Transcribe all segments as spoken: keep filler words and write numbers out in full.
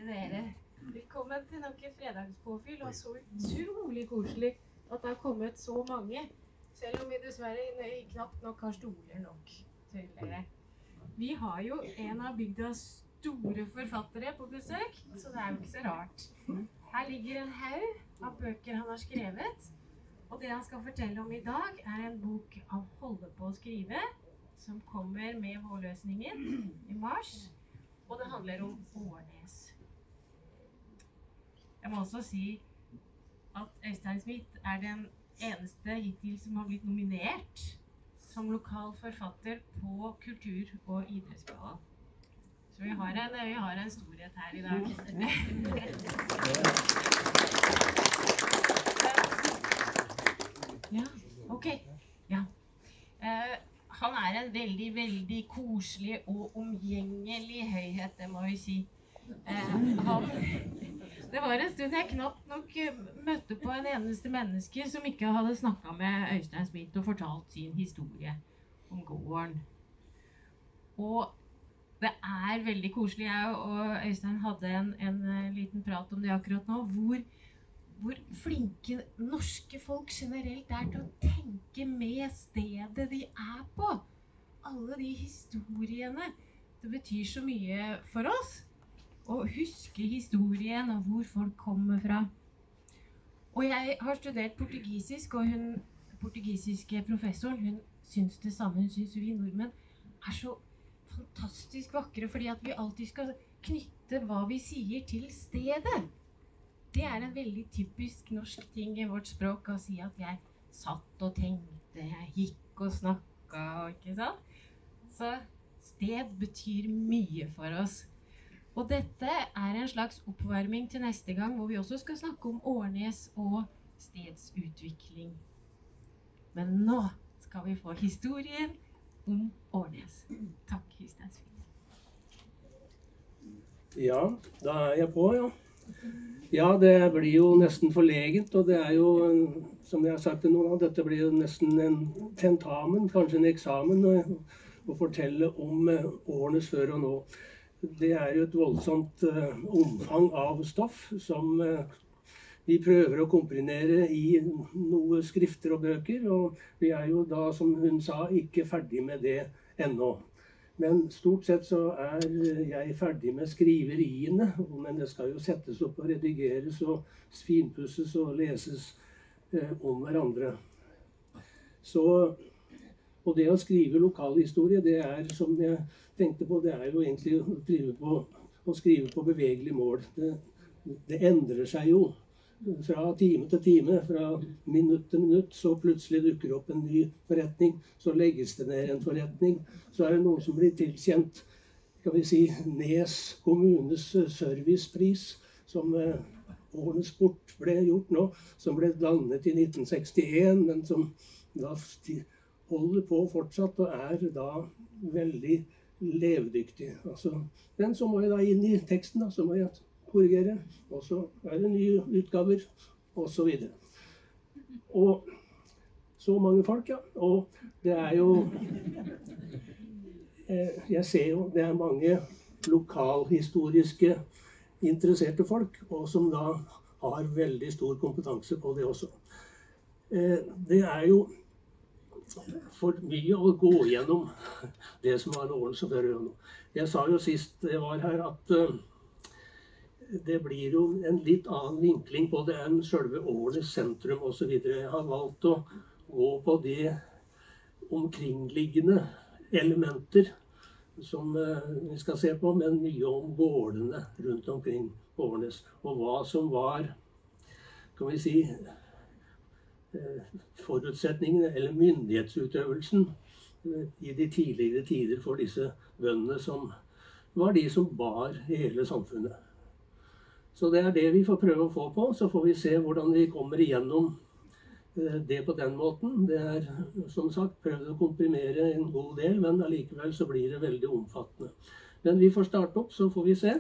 takke dere. Velkommen til nok et fredagspåfyll, og så utrolig koselig at det har kommet så mange, selv om vi dessverre knapt nok har stoler nok til dere. Vi har jo en av bygdas store forfattere på besøk, så det er jo ikke så rart. Her ligger en haug av bøker han har skrevet, og det han skal fortelle om i dag er en bok han holder på å skrive, som kommer med vårløsningen i mars, og det handler om Årnes. Jeg må også si at Øystein Smith er den eneste hittil som har blitt nominert som lokal forfatter på Kultur- og idrettsballen. Så vi har, en, vi har en storhet her i dag. Ja, ok. Ja. Uh, han er en veldig, veldig koselig og omgjengelig høyhet, det må vi si. Uh, han, det var en stund jeg knapt nok møtte på en eneste menneske som ikke hadde snakket med Øystein Smith og fortalt sin historie om gården. Og det er veldig koselig. Jeg og Øystein hadde en, en liten prat om det akkurat nå, hvor, hvor flinke norske folk generelt er til å tenke med stedet de er på. Alle de historiene. Det betyr så mye for oss å huske historien og hvor folk kommer fra. Og jeg har studert portugisisk, og hun, portugisiske professoren, hun syns det samme. Hun syns vi nordmenn er så fantastisk vakre, fordi at vi alltid skal knytte hva vi sier til stedet. Det er en veldig typisk norsk ting i vårt språk å si at jeg satt og tenkte, jeg gikk og snakket, ikke sant? Så sted betyr mye for oss. Og dette er en slags oppvarming til neste gang, hvor vi også skal snakke om Årnes og stedsutvikling. Men nå skal vi få historien om Årnes. Takk, Øystein Smith. Ja, da er jeg på, ja. Ja, det blir jo nesten forlegent, og det er jo, som jeg har sagt til noen av, dette blir jo nesten en tentamen, kanskje en eksamen, å fortelle om Årnes før og nå. Det er jo et voldsomt uh, omfang av stoff som uh, vi prøver å komprimere i noen skrifter og bøker, og vi er jo da, som hun sa, ikke ferdig med det ennå. Men stort sett så er jeg ferdig med skriveriene, men det skal jo settes opp og redigeres og finpusses og leses uh, om hverandre. Så, og det å skrive lokalhistorie, det er, som jeg tenkte på, det er jo egentlig å, drive på, å skrive på bevegelig mål. Det, det endrer seg jo fra time til time, fra minutt til minutt, så plutselig dukker opp en ny forretning, så legges det ned en forretning, så er det noen som blir tilkjent, skal vi si, Nes kommunes servicepris, som eh, Årnes Sport ble gjort nå, som ble dannet i nitten sekstien, men som da holder på fortsatt og er da veldig levedyktig. Altså, men så må jeg da inn i teksten, da, så må jeg korrigere, og så er det nye utgaver, og så videre. Og så mange folk, ja. Og det er jo, eh, jeg ser jo, det er mange lokalhistoriske interesserte folk, og som da har veldig stor kompetanse på det også. Eh, det er jo for mye å gå gjennom det som var Årnes og før og nå. Jeg sa jo sist jeg var her at uh, det blir jo en litt annen vinkling på det enn selve Årnes sentrum og så videre. Jeg har valgt å gå på de omkringliggende elementer som uh, vi skal se på, men mye om gårdene rundt omkring Årnes, og hva som var, kan vi si, forutsetningene eller myndighetsutøvelsen i de tidligere tider for disse bøndene som var de som bar hele samfunnet. Så det er det vi får prøve å få på, så får vi se hvordan vi kommer igjennom det på den måten. Det er som sagt prøvd å komprimere en god del, men allikevel så blir det veldig omfattende. Men vi får starte opp, så får vi se.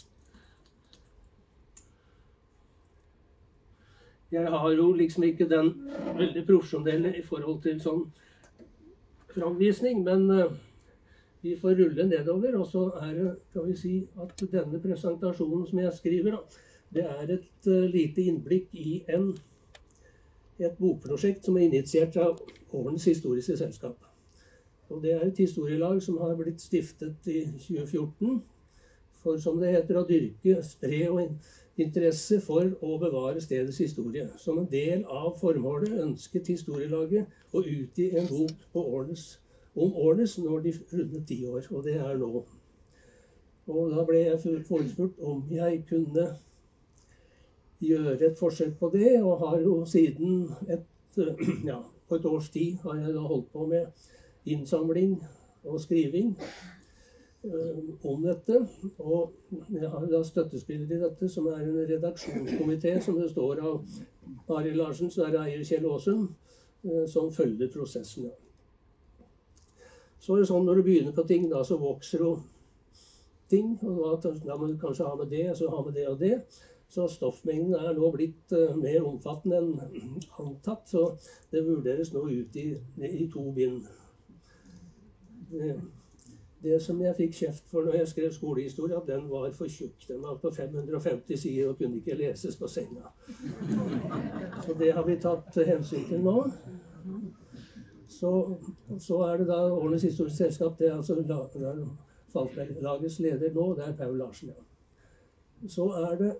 Jeg har jo liksom ikke den veldig profesjonelle i forhold til sånn framvisning, men uh, vi får rulle nedover, og så er det, kan vi si, at denne presentasjonen som jeg skriver, da, det er et uh, lite innblikk i en, et bokprosjekt som er initiert av Årnes historiske selskap. Og det er et historielag som har blitt stiftet i tjue fjorten, for som det heter å dyrke, spre og interesse for å bevare stedets historie. Som en del av formålet ønsket historielaget å utgi en bok på Årnes, om Årnes når de rundet ti år, og det er nå. Og da ble jeg forespurt om jeg kunne gjøre et forsøk på det, og har jo siden et, ja, på et års tid har jeg da holdt på med innsamling og skriving om dette, og jeg har da støttespiller i dette, som er en redaksjonskomité som det står av Arild Larsen, så er det eier Kjell Åsum, som følger prosessen. Så er det sånn når du begynner på ting, da så vokser jo ting, og da må du kanskje ha med det, så ha med det og det. Så stoffmengden er nå blitt uh, mer omfattende enn antatt, så det vurderes nå ut i, i to bind. Det, det som jeg fikk kjeft for når jeg skrev skolehistorie, at den var for tjukk. Den var på fem hundre og femti sider og kunne ikke leses på senga. Så det har vi tatt hensyn til nå. Så, så er det da Årnes historiske selskap, det er altså Falkberg-lagets leder nå, det er Paul Larsen. Ja. Så er det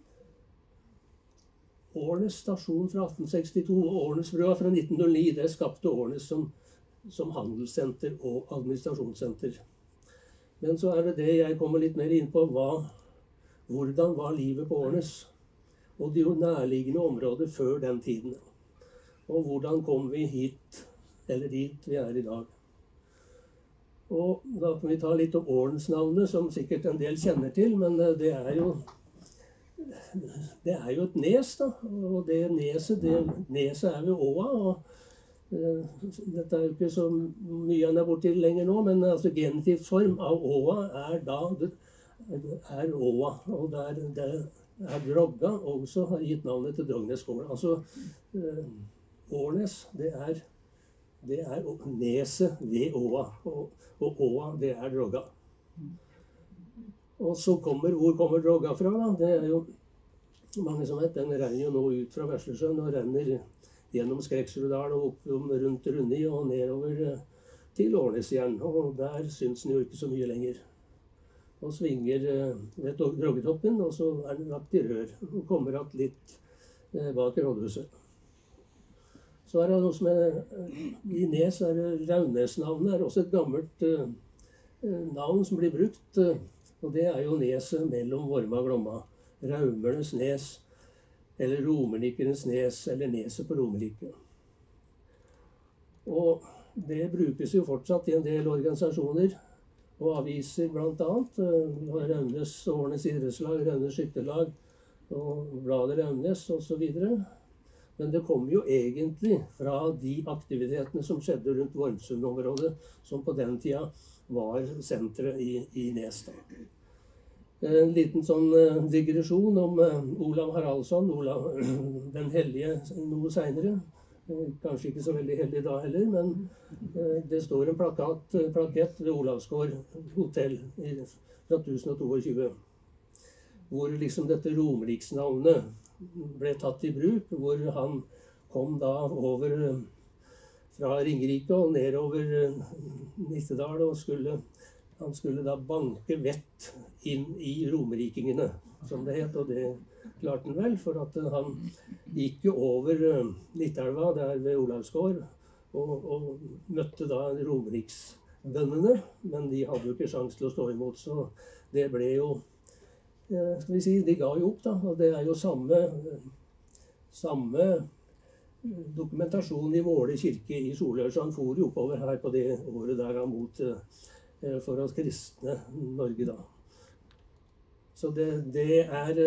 Årnes stasjon fra atten sekstito og Årnesbrua fra nitten null ni, det skapte Årnes som, som handelssenter og administrasjonssenter. Men så er det det jeg kommer litt mer inn på, hva, hvordan var livet på Årnes, og de nærliggende områder før den tiden. Og hvordan kom vi hit, eller dit vi er i dag. Og da kan vi ta litt om Årnes-navnet, som sikkert en del kjenner til, men det er jo Det er jo et nes, da, og det neset, det neset er ved åa, og uh, dette er jo ikke så mye han er borti lenger nå, men altså genitiv form av åa er da, det er åa, og der, der er Drogga også har gitt navnet til Drognesskolen. Altså, uh, Årnes, det er, det er neset ved åa, og, og åa, det er Drogga. Og så kommer, hvor kommer Drogga fra da? Det er jo mange som vet, den renner jo nå ut fra Veslesjøen og renner gjennom Skrekksrudal og opp rundt Runni og nedover til Årnesjern. Og der syns den jo ikke så mye lenger. Og svinger ved Droggetoppen, og så er den lagt i rør. Og kommer att litt bak rådhuset. Så er det noe som er i Nes, er det Raunes-navnet er også et gammelt uh, navn som blir brukt. Uh, og det er jo neset mellom Vorma og Glomma. Raumernes nes, eller Romernikernes nes, eller neset på Romerike. Og det brukes jo fortsatt i en del organisasjoner og aviser blant annet. Uh, vi har Raunes Årnes idrettslag, Raunes skytterlag og bladet Raunes og så videre. Men det kom jo egentlig fra de aktivitetene som skjedde rundt Vormsund-området, som på den tida var sentret i, i Nes. En liten sånn uh, digresjon om uh, Olav Haraldsson, Olav den hellige noe senere. Uh, kanskje ikke så veldig heldig da heller, men uh, det står en plakat, uh, plakett ved Olavsgård hotell i, fra tusen og tjueto, hvor liksom dette Romeriksnavnet ble tatt i bruk, hvor han kom da over fra Ringerike og nedover Nittedal, og skulle, han skulle da banke vett inn i romerikingene, som det het, og det klarte han vel, for at han gikk jo over Nittelva der ved Olavsgård, og, og møtte da romeriksbøndene, men de hadde jo ikke sjans til å stå imot, så det ble jo skal vi si, de ga jo opp da, og det er jo samme, samme dokumentasjon i Våle kirke i Solør, så han for jo oppover her på det året der han mot for å kristne Norge da. Så det, det er,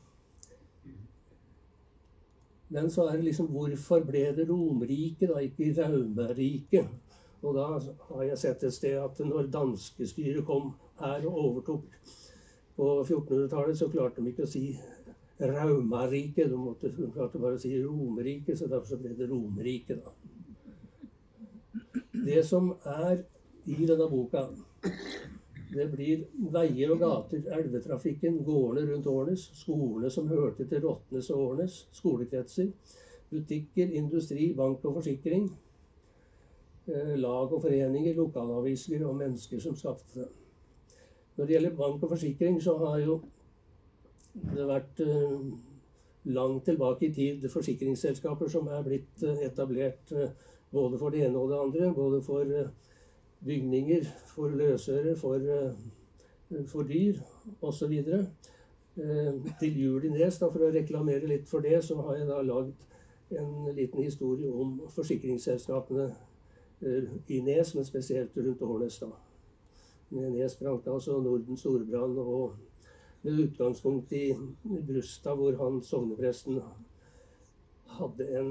men så er det liksom, hvorfor ble det Romerike da, ikke Raumerike? Og da har jeg sett et sted at når danskestyret kom her og overtok på fjortenhundretallet, så klarte de ikke å si Raumarike, de måtte de klarte bare å si Romerike, så derfor så ble det Romerike da. Det som er i denne boka, Det blir veier og gater, elvetrafikken, gårdene rundt Årnes, skolene som hørte til Rottnes og Årnes, skolekretser, butikker, industri, bank og forsikring, lag og foreninger, lokalaviser og mennesker som skapte det. Når det gjelder bank og forsikring, så har jo det vært langt tilbake i tid forsikringsselskaper som er blitt etablert både for det ene og det andre, både for bygninger, for løsøre, for, for dyr osv. Til jul i Nes, da, for å reklamere litt for det, så har jeg da lagd en liten historie om forsikringsselskapene i Nes, men spesielt rundt Årnes da. Med Nes brannkasse og Nordens storbrann, og med utgangspunkt i Brusta, hvor han sognepresten hadde en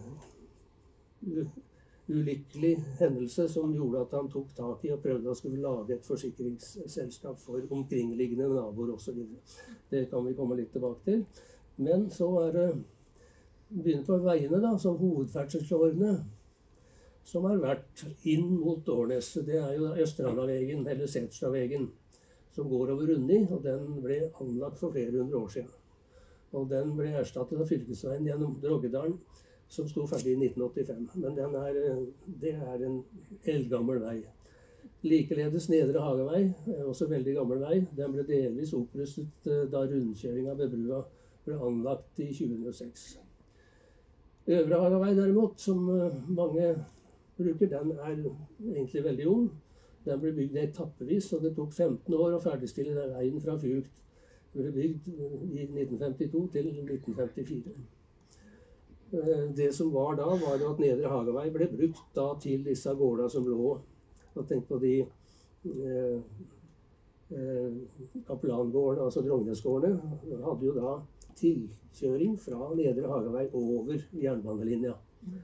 ulykkelig hendelse som gjorde at han tok tak i og prøvde å skulle lage et forsikringsselskap for omkringliggende naboer osv. Det kan vi komme litt tilbake til. Men så er det begynner på veiene da, som hovedferdselsårene, som har vært inn mot Årnes. Det er jo Østrandavegen, eller Setstadvegen, som går over Runni, og den ble anlagt for flere hundre år siden. Og den ble erstattet av fylkesveien gjennom Droggedalen, som sto ferdig i nitten åttifem. Men den er, det er en eldgammel vei. Likeledes Nedre Hagevei, også veldig gammel vei. Den ble delvis opprustet da rundkjøringa ved brua ble anlagt i tjue hundre og seks. Øvre Hagevei derimot, som mange bruker, den er egentlig veldig ung. Den ble bygd etappevis, og det tok femten år å ferdigstille den veien fra Fugt. Den ble bygd i nitten femtito til nitten femtifire. Det som var da, var at Nedre Hagevei ble brukt da til disse gårdene som lå. Og tenk på de eh, eh, kapellangårdene, altså Drognesgårdene, hadde jo da tilkjøring fra Nedre Hagevei over jernbanelinja.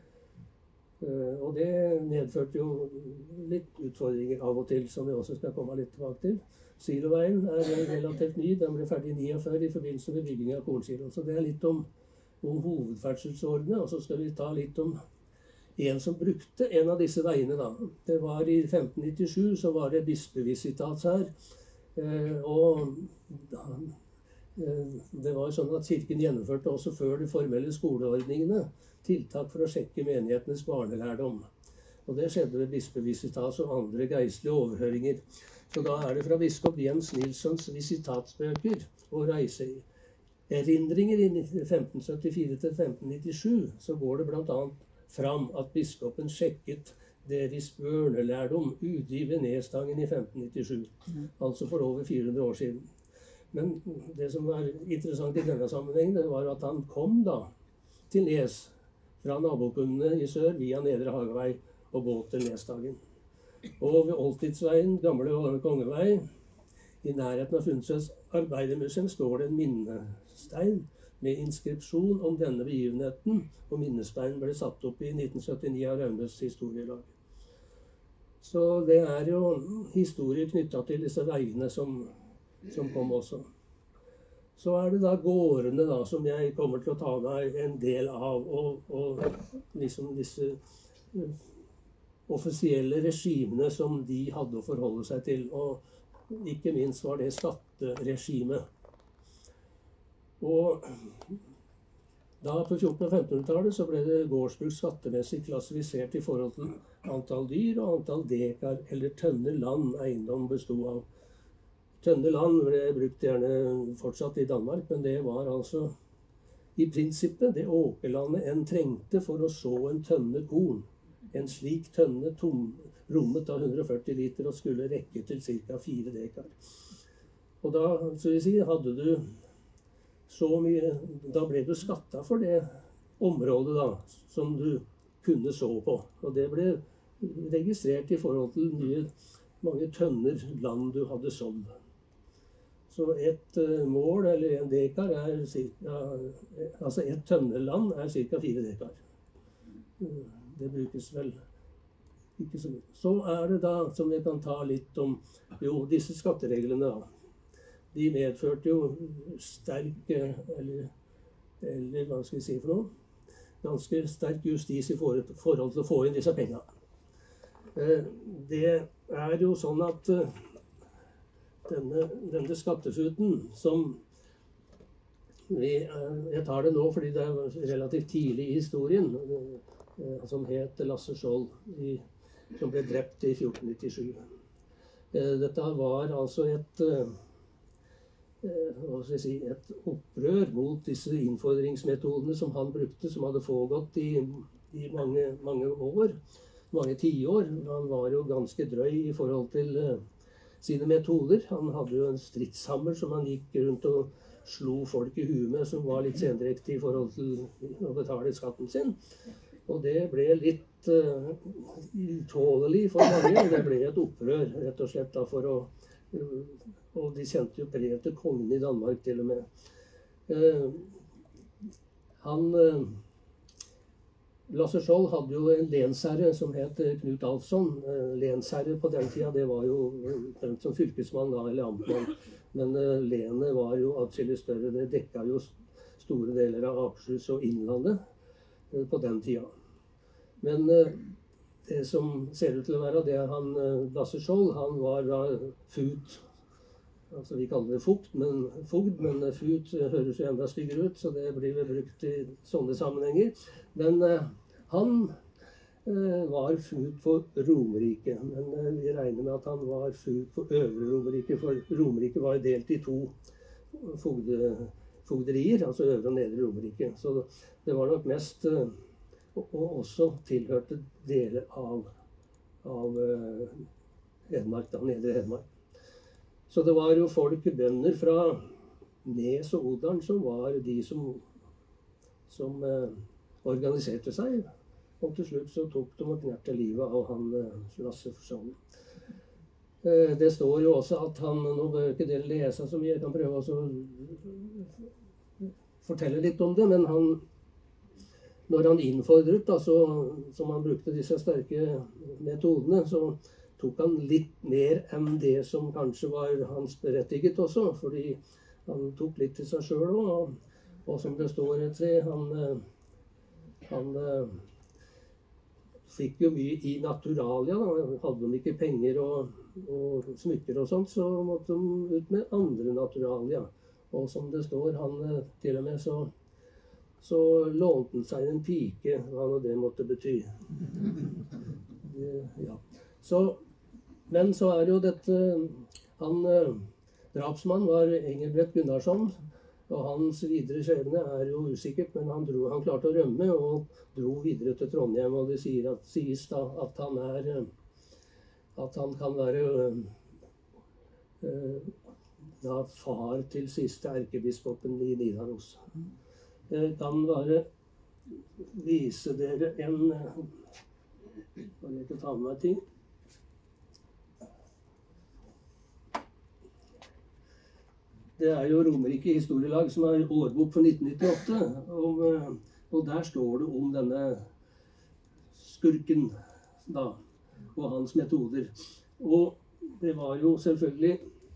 Uh, og det medførte jo litt utfordringer av og til, som vi også skal komme litt tilbake til. Siloveien er relativt ny. Den ble ferdig i niogfyrre i forbindelse med bygging av kornsilo. Så det er litt om, om hovedferdselsårene. Og så skal vi ta litt om en som brukte en av disse veiene. da. Det var i femten nittisju, så var det bispevisitats her. Uh, og da, uh, det var jo sånn at kirken gjennomførte også før de formelle skoleordningene tiltak for å sjekke menighetenes barnelærdom. Og det skjedde ved bispevisitas og andre geistlige overhøringer. Så da er det fra biskop Jens Nilssons visitatsbøker og reiseerindringer i femten syttifire til femten nittisju, så går det blant annet fram at biskopen sjekket deres børnelærdom ute i Venestangen i femten nittisju. Mm. Altså for over fire hundre år siden. Men det som var interessant i denne sammenhengen, det var at han kom da til Nes fra nabokommunene i sør via Nedre Hagevei og båt til Nesdagen. Og ved Oldtidsveien, gamle Kongevei, i nærheten av Fundsøs arbeidermuseum, står det en minnestein med inskripsjon om denne begivenheten, og minnesteinen ble satt opp i nitten syttini av Raunes historielag. Så det er jo historier knyttet til disse veiene som, som kom også. Så er det da gårdene da, som jeg kommer til å ta meg en del av, og, og liksom disse uh, offisielle regimene som de hadde å forholde seg til. Og ikke minst var det skatteregimet. Og da på fjorten- og femtenhundretallet så ble det gårdsbruk skattemessig klassifisert i forhold til antall dyr og antall dekar eller tønner land eiendom bestod av. Tønne land ble brukt gjerne fortsatt i Danmark, men det var altså i prinsippet det åkerlandet en trengte for å så en tønne korn. En slik tønne tom, rommet av hundre og førti liter og skulle rekke til ca. fire dekar. Og da, så vil si, hadde du så mye, da ble du skatta for det området da, som du kunne så på. Og det ble registrert i forhold til mye, mange tønner land du hadde sådd. Så et uh, mål, eller en dekar, er cirka, altså et tønneland er ca. fire dekar. Uh, det brukes vel ikke så mye. Så er det da, som vi kan ta litt om, jo, disse skattereglene da. De medførte jo sterk, eller, eller hva skal vi si for noe, ganske sterk justis i forhold til å få inn disse pengene. Det er jo sånn at denne, denne skattefuten som vi, jeg tar det nå fordi det er relativt tidlig i historien, som het Lasse Skjold, i, som ble drept i fjorten nittisju. Dette var altså et hva skal jeg si, et opprør mot disse innfordringsmetodene som han brukte, som hadde pågått i, i mange, mange år, mange tiår. Han var jo ganske drøy i forhold til uh, sine metoder. Han hadde jo en stridshammer som han gikk rundt og slo folk i huet med, som var litt sendrektig i forhold til å betale skatten sin. Og det ble litt uh, utålelig for mange. Det ble et opprør, rett og slett, da, for å uh, og de sendte jo brev til kongen i Danmark til og med. Eh, han, eh, Lasse Skjold hadde jo en lensherre som het Knut Alfsson. Eh, lensherre på den tida, det var jo dømt som fylkesmann da, eller amtmann. Men eh, lenet var jo atskillig større. Det dekka jo store deler av Akershus og Innlandet eh, på den tida. Men eh, det som ser ut til å være, det er han eh, Lasse Skjold, han var da fut. Altså vi kaller det fugt, men, fogd, men fut høres jo enda styggere ut, så det blir vel brukt i sånne sammenhenger. Men eh, han eh, var fut for Romerike, men eh, vi regner med at han var fut for Øvre Romerike, for Romerike var delt i to fogde, fogderier, altså Øvre og Nedre Romerike. Så det var nok mest, eh, og, og også tilhørte deler av, av eh, Hedmark, da, Nedre Hedmark. Så det var jo folk, bønder fra Nes og Odalen, som var de som, som eh, organiserte seg. Og til slutt så tok de og knerte livet av han eh, Lasse Skjold. Eh, det står jo også at han, nå bør ikke dere lese så mye, jeg kan prøve å fortelle litt om det, men han, når han innfordret, da, så, som han brukte disse sterke metodene, så tok han litt mer enn det som kanskje var hans berettiget også, fordi han tok litt til seg selv også, og, og som det står et sted, han, han fikk jo mye i naturalia, da. Hadde de ikke penger og, og smykker og sånt, så måtte de ut med andre naturalia. Og som det står, han til og med så, så lånte han seg en pike, hva nå det måtte bety. Det, ja. Så Men så er jo dette, han eh, drapsmann var Engelbrekt Gunnarsson, og hans videre skjebne er jo usikkert, men han, dro, han klarte å rømme og dro videre til Trondheim, og det sier at, sies da at han er, at han kan være eh, da far til siste erkebiskopen i Nidaros. Jeg kan bare vise dere en, bare ikke ta med meg ting. Det er jo Romerike Historielag som er årbok for nitten nittiåtte, og, og der står det om denne skurken da, og hans metoder. Og det var jo selvfølgelig,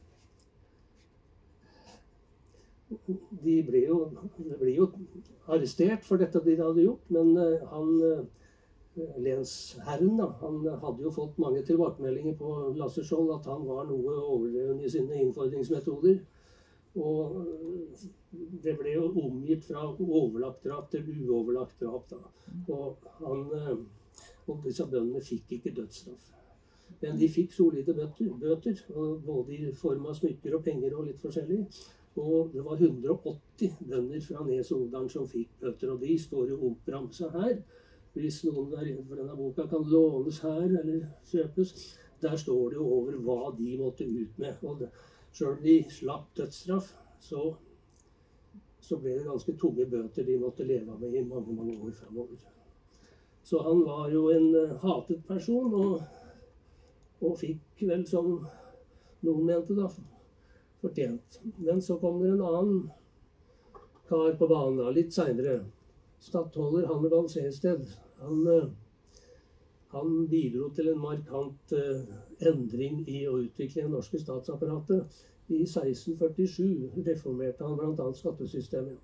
de ble jo, de ble jo arrestert for dette de hadde gjort, men han, lensherren da, han hadde jo fått mange tilbakemeldinger på Lasse Skjold at han var noe overdreven i sine innfordringsmetoder. Og det ble jo omgitt fra overlagt drap til uoverlagt drap. Da. Og, han, og disse bøndene fikk ikke dødsstraff. Men de fikk solide bøter, bøter både i form av smykker og penger og litt forskjellig. Og det var hundre og åtti bønder fra Nes og Odalen som fikk bøter, og de står jo oppramset her. Hvis noen der innenfor denne boka kan lånes her eller kjøpes, der står det jo over hva de måtte ut med. Og det, selv om de slapp dødsstraff, så, så ble det ganske tunge bøter de måtte leve med i mange, mange år fremover. Så han var jo en uh, hatet person, og, og fikk vel, som noen mente da, fortjent. Men så kom det en annen kar på banen da, litt senere. Stattholder Hannibal Sehested. Han, uh, han bidro til en markant uh, endring i å utvikle det norske statsapparatet. I seksten førtisju reformerte han blant annet skattesystemet.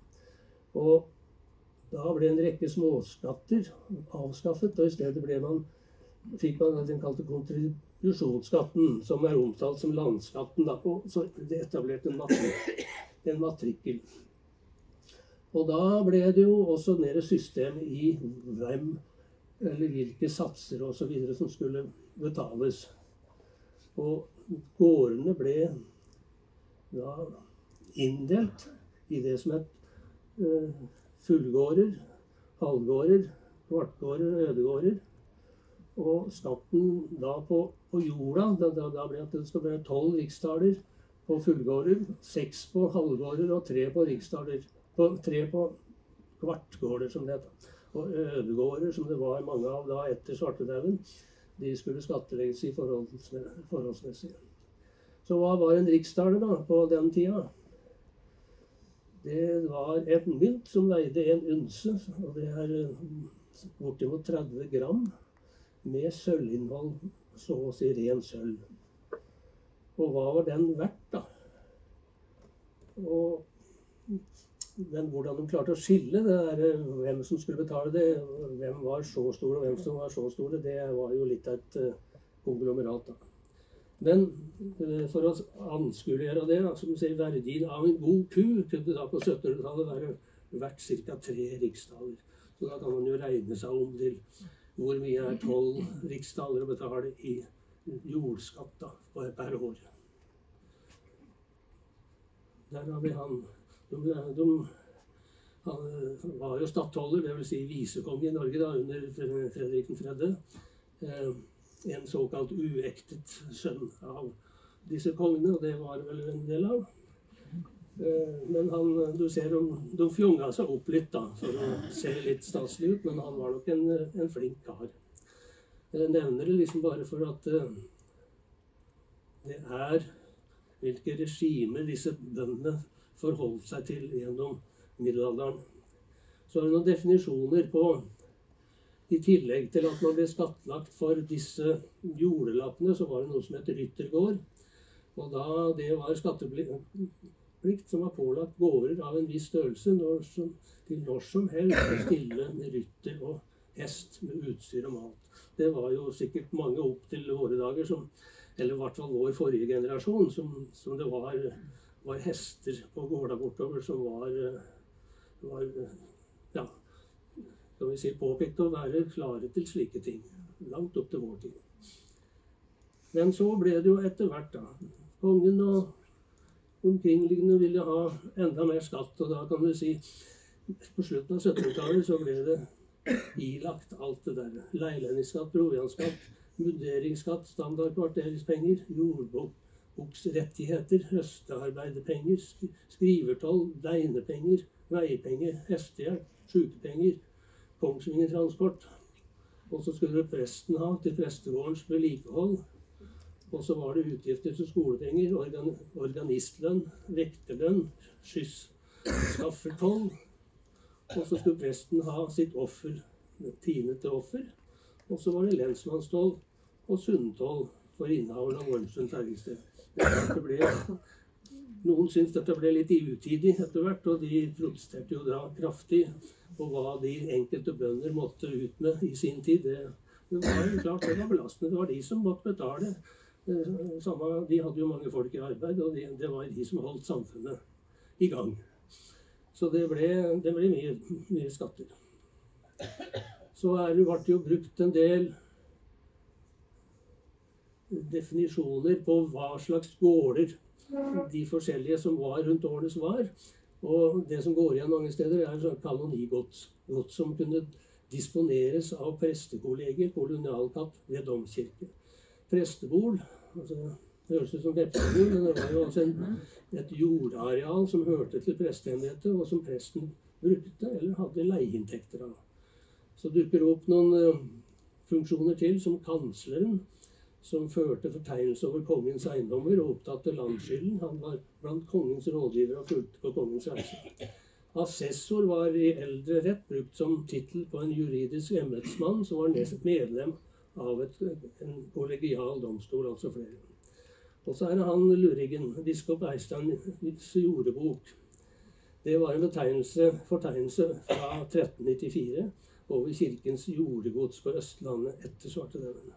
Og da ble en rekke småskatter avskaffet, og i stedet ble man fikk man det den kalte kontribusjonsskatten, som er omtalt som landskatten. Da, og så det etablerte en, matrik en matrikkel. Og da ble det jo også mer system i hvem eller hvilke satser og så videre som skulle betales. Og gårdene ble da inndelt i det som het uh, fullgårder, halvgårder, kvartgårder og ødegårder. Og skatten da på, på jorda, da, da, da ble det skal være tolv riksdaler på fullgårder, seks på halvgårder og tre på riksdaler, på, tre på kvartgårder som det heter. Og ødegårder, som det var mange av da etter svartedauden, de skulle skattlegges i forholdsmessig. Så hva var en riksdal da på den tida? Det var et mynt som veide en unse, og det er bortimot tretti gram, med sølvinnhold, så å si ren sølv. Og hva var den verdt, da? Og, men hvordan de klarte å skille det der, hvem som skulle betale det, hvem var så store og hvem som var så store, det var jo litt av et uh, konglomerat, da. Men uh, for å anskueliggjøre det, da, som sier verdien av en god ku, kunne da på syttenhundretallet være verdt ca. tre riksdaler. Så da kan man jo regne seg om til hvor mye er tolv riksdaler å betale i jordskatt da, per år. Der har vi han. De, de, han var jo stattholder, det vil si visekonge i Norge da, under Fredrik den tredje. Eh, en såkalt uektet sønn av disse kongene, og det var vel en del av. Eh, men han, du ser, de, de fjonga seg opp litt da, for å se litt statslig ut, men han var nok en, en flink kar. Jeg nevner det liksom bare for at eh, det er hvilke regimer disse bøndene forholdt seg til gjennom middelalderen. Så er det noen definisjoner på, i tillegg til at man ble skattlagt for disse jordelappene, så var det noe som heter ryttergård. Og da det var skatteplikt som var pålagt gårder av en viss størrelse, når som, til når som helst å stille med rytter og hest med utstyr og mat. Det var jo sikkert mange opp til våre dager, som, eller i hvert fall vår forrige generasjon, som, som det var, var hester på gårda bortover som var, var ja, skal vi si, påpekt å være klare til slike ting, langt opp til vår tid. Men så ble det jo etter hvert da. Kongen og omkringliggende ville ha enda mer skatt, og da kan du si, på slutten av syttenhundretallet så ble det ilagt alt det der. Leilendingsskatt, proviantskatt, muderingsskatt, standardkvarteringspenger, jordboksrettigheter, høstearbeiderpenger, skrivertoll, degnepenger, veipenger, hestehjelp, sykepenger, kongsvingertransport. Og så skulle presten ha til prestegårdens vedlikehold. Og så var det utgifter til skolepenger, organ organistlønn, vekterlønn, skyss, skaffertoll. Og så skulle presten ha sitt offer, tiende til offer. Og så var det lensmannstoll og sunntoll for innehaveren av Vormsund ferdigsted. Noen syntes dette ble litt utidig etter hvert, og de protesterte jo da kraftig på hva de enkelte bønder måtte ut med i sin tid. Det, det var jo klart det var belastende. Det var de som måtte betale. Samme, de hadde jo mange folk i arbeid, og de, det var de som holdt samfunnet i gang. Så det ble, det ble mye, mye skatter. Så er det ble jo brukt en del definisjoner på hva slags gårder de forskjellige som var rundt årenes var. Og det som går igjen mange steder er sånn kanonigods, gods som kunne disponeres av prestekollegier, kolonialkapp ved domkirke. Prestebol, altså det høres ut som vepsebol, men det var jo altså en, et jordareal som hørte til presteembetet, og som presten brukte eller hadde leieinntekter av. Så dukker opp noen uh, funksjoner til, som kansleren, som førte fortegnelse over kongens eiendommer og opptatte landskylden. Han var blant kongens rådgivere og fulgte på kongens reise. Assessor var i eldre rett brukt som tittel på en juridisk embetsmann som var nesten medlem av et, en kollegial domstol, altså flere. Og så er det han Lurigen, biskop Eisteins jordebok. Det var en betegnelse, fortegnelse fra tretten nittifire, over kirkens jordegods på Østlandet etter svartedauden.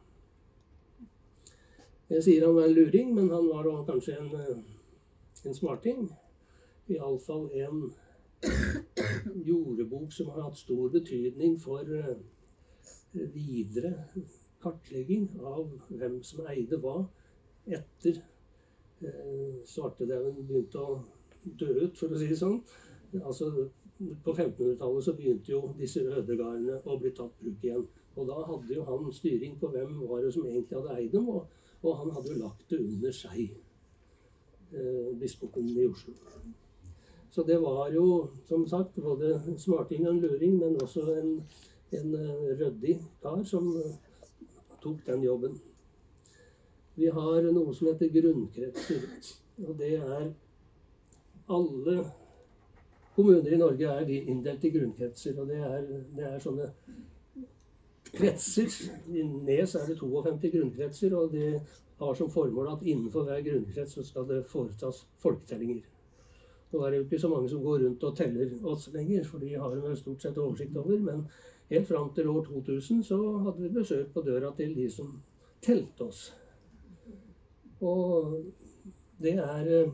Jeg sier han var en luring, men han var da kanskje en, en smarting. I alle fall en jordebok som har hatt stor betydning for videre kartlegging av hvem som eide hva etter eh, svartedauden begynte å dø ut, for å si det sånn. Altså, på femtenhundretallet så begynte jo disse ødegardene å bli tatt bruk igjen. Og da hadde jo han styring på hvem var det som egentlig hadde eid dem, og, og han hadde jo lagt det under seg, eh, biskopen i Oslo. Så det var jo, som sagt, både en smarting og en luring, men også en, en ryddig kar som tok den jobben. Vi har noe som heter grunnkretser, og det er alle kommuner i Norge er de inndelt i grunnkretser, og det er, det er sånne kretser. I Nes er det femtito grunnkretser, og det har som formål at innenfor hver grunnkrets så skal det foretas folketellinger. Nå er det jo ikke så mange som går rundt og teller oss lenger, for de har jo stort sett oversikt over, men helt fram til år to tusen så hadde vi besøk på døra til de som telte oss. Og det er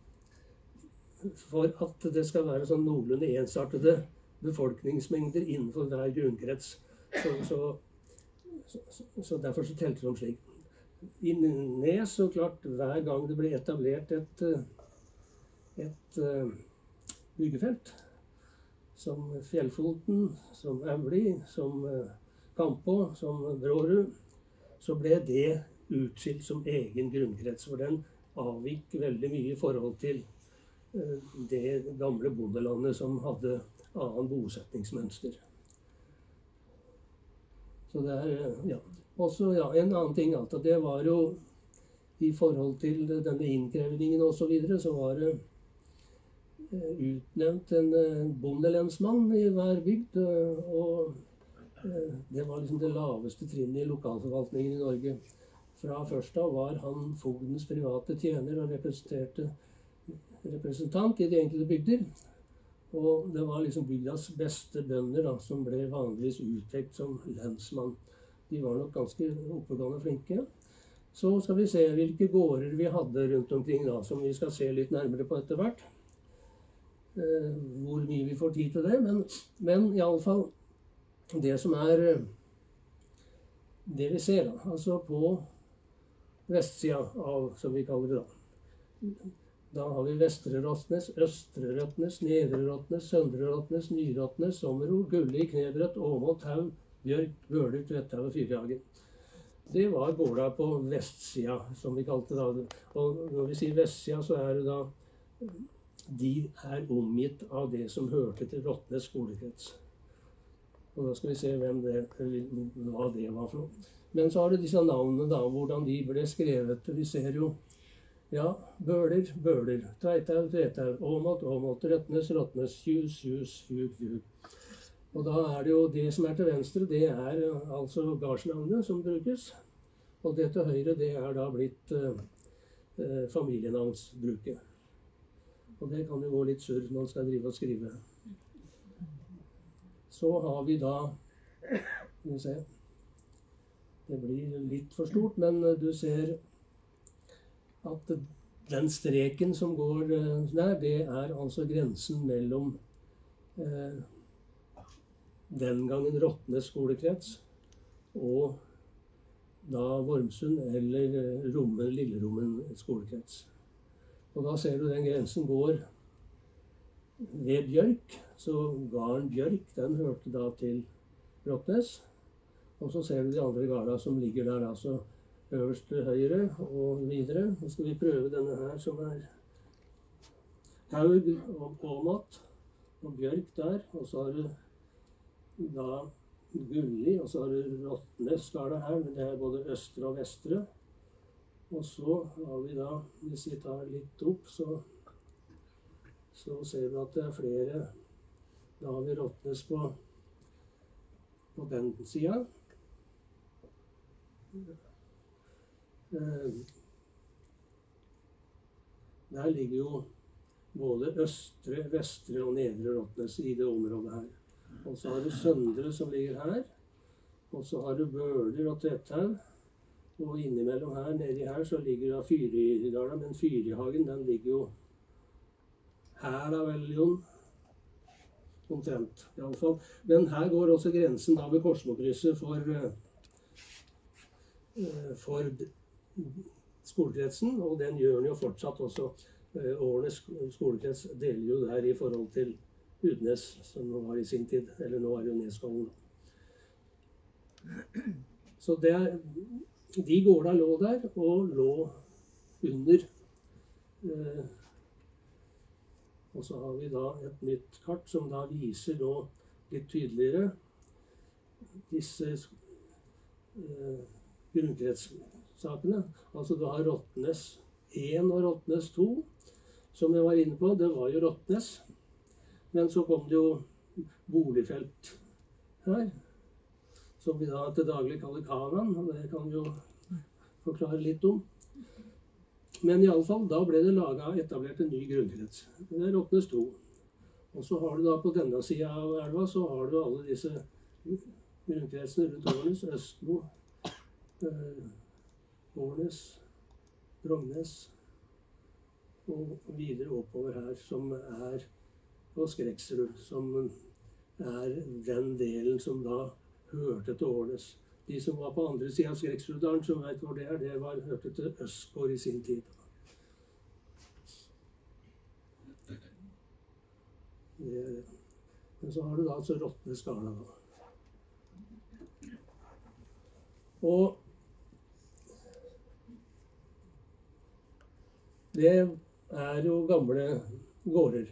for at det skal være sånn noenlunde ensartede befolkningsmengder innenfor hver grunnkrets. Så, så, så, så derfor så telte de slik. I Nes så klart hver gang det ble etablert et et uh, byggefelt, som Fjellfoten, som Auli, som uh, Kampå, som Brårud, så ble det utskilt som egen grunnkrets, for den avvik veldig mye i forhold til uh, det gamle bondelandet som hadde annen bosetningsmønster. Så det er, uh, ja. Også, ja, en annen ting, alt, det var jo i forhold til denne innkrevningen og så videre, så var det utnevnt en bondelensmann i hver bygd, og det var liksom det laveste trinnet i lokalforvaltningen i Norge. Fra først av var han fogdens private tjener og representerte representant i de enkelte bygder. Og det var liksom bygdas beste bønder da, som ble vanligvis utpekt som lensmann. De var nok ganske oppegående og flinke. Så skal vi se hvilke gårder vi hadde rundt omkring da, som vi skal se litt nærmere på etter hvert. Uh, hvor mye vi får tid til det, men, men i alle fall det som er uh, det vi ser da, altså på vestsida av, som vi kaller det da. Da har vi Vestre Rottnes, Østre Rottnes, Nedre Rottnes, Søndre Rottnes, Nyrottnes, Sommero, Gulli, Knebrett, Åmot, Haug, Bjørk, Bøler, Tvetthaug og Fyrhagen. Det var gårda på vestsida, som vi kalte det da. Og når vi sier vestsida, så er det da de er omgitt av det som hørte til Rottnes skolekrets. Og da skal vi se hvem det, hva det var for noe. Men så har du disse navnene da, hvordan de ble skrevet. Vi ser jo, ja, Bøler, Bøler, Tveithaug, Tveithaug, Åmot, Åmot, Røtnes, Rottnes, Kjus, Kjus, Fjug, Fjug. Og da er det jo det som er til venstre, det er altså gardsnavnet som brukes. Og det til høyre, det er da blitt uh, uh, familienavnsbruket. Og det kan jo gå litt surr når man skal drive og skrive. Så har vi da, skal vi se, det blir litt for stort, men du ser at den streken som går der, det er altså grensen mellom eh, den gangen Rottnes skolekrets og da Vormsund eller Rommen, Lillerommen skolekrets. Og da ser du den grensen går ved Bjørk, så garden Bjørk, den hørte da til Rottnes. Og så ser du de andre garda som ligger der, altså øverst til høyre og videre. Nå skal vi prøve denne her som er Haug og Åmot og Bjørk der. Og så har du da Gulli, og så har du Rottnes garda her, men det er både østre og vestre. Og så har vi da, hvis vi tar litt opp, så, så ser vi at det er flere. Da har vi Rottnes på, på den siden. Der ligger jo både østre, vestre og nedre Rottnes i det området her. Og så har du Søndre som ligger her. Og så har du Bøler og Tvetthaug. Og innimellom her, nedi her, så ligger da Fyridala. Men Fyrihagen, den ligger jo her da vel, Jon. Omtrent, i alle fall. Men her går også grensen da ved Korsmokrysset for, uh, for skolekretsen. Og den gjør den jo fortsatt også. Uh, Årnes skolekrets deler jo der i forhold til Udnes, som var i sin tid. Eller nå er det jo Neskollen. Så det er, de gårda lå der, og lå under. Uh, og så har vi da et nytt kart som da viser nå litt tydeligere disse uh, grunnkretssakene. Altså du har Rottnes én og Rottnes to, som jeg var inne på. Det var jo Rottnes. Men så kom det jo boligfelt her, som vi da til daglig kaller Kanan, og det kan vi jo forklare litt om. Men i alle fall, da ble det laget, etablert en ny grunnkrets. Det er Rottnes to. Og så har du da på denne siden av elva, så har du alle disse grunnkretsene rundt Årnes, Østmo, øh, Årnes, Bromnes, og videre oppover her, som er på Skreksrud, som er den delen som da hørte til Årnes. De som var på andre siden av Skreksruddalen, som vet hvor det er, det var hørte til Østgård i sin tid. Det er det. Men så har du da altså Rottnes skala da. Og det er jo gamle gårder.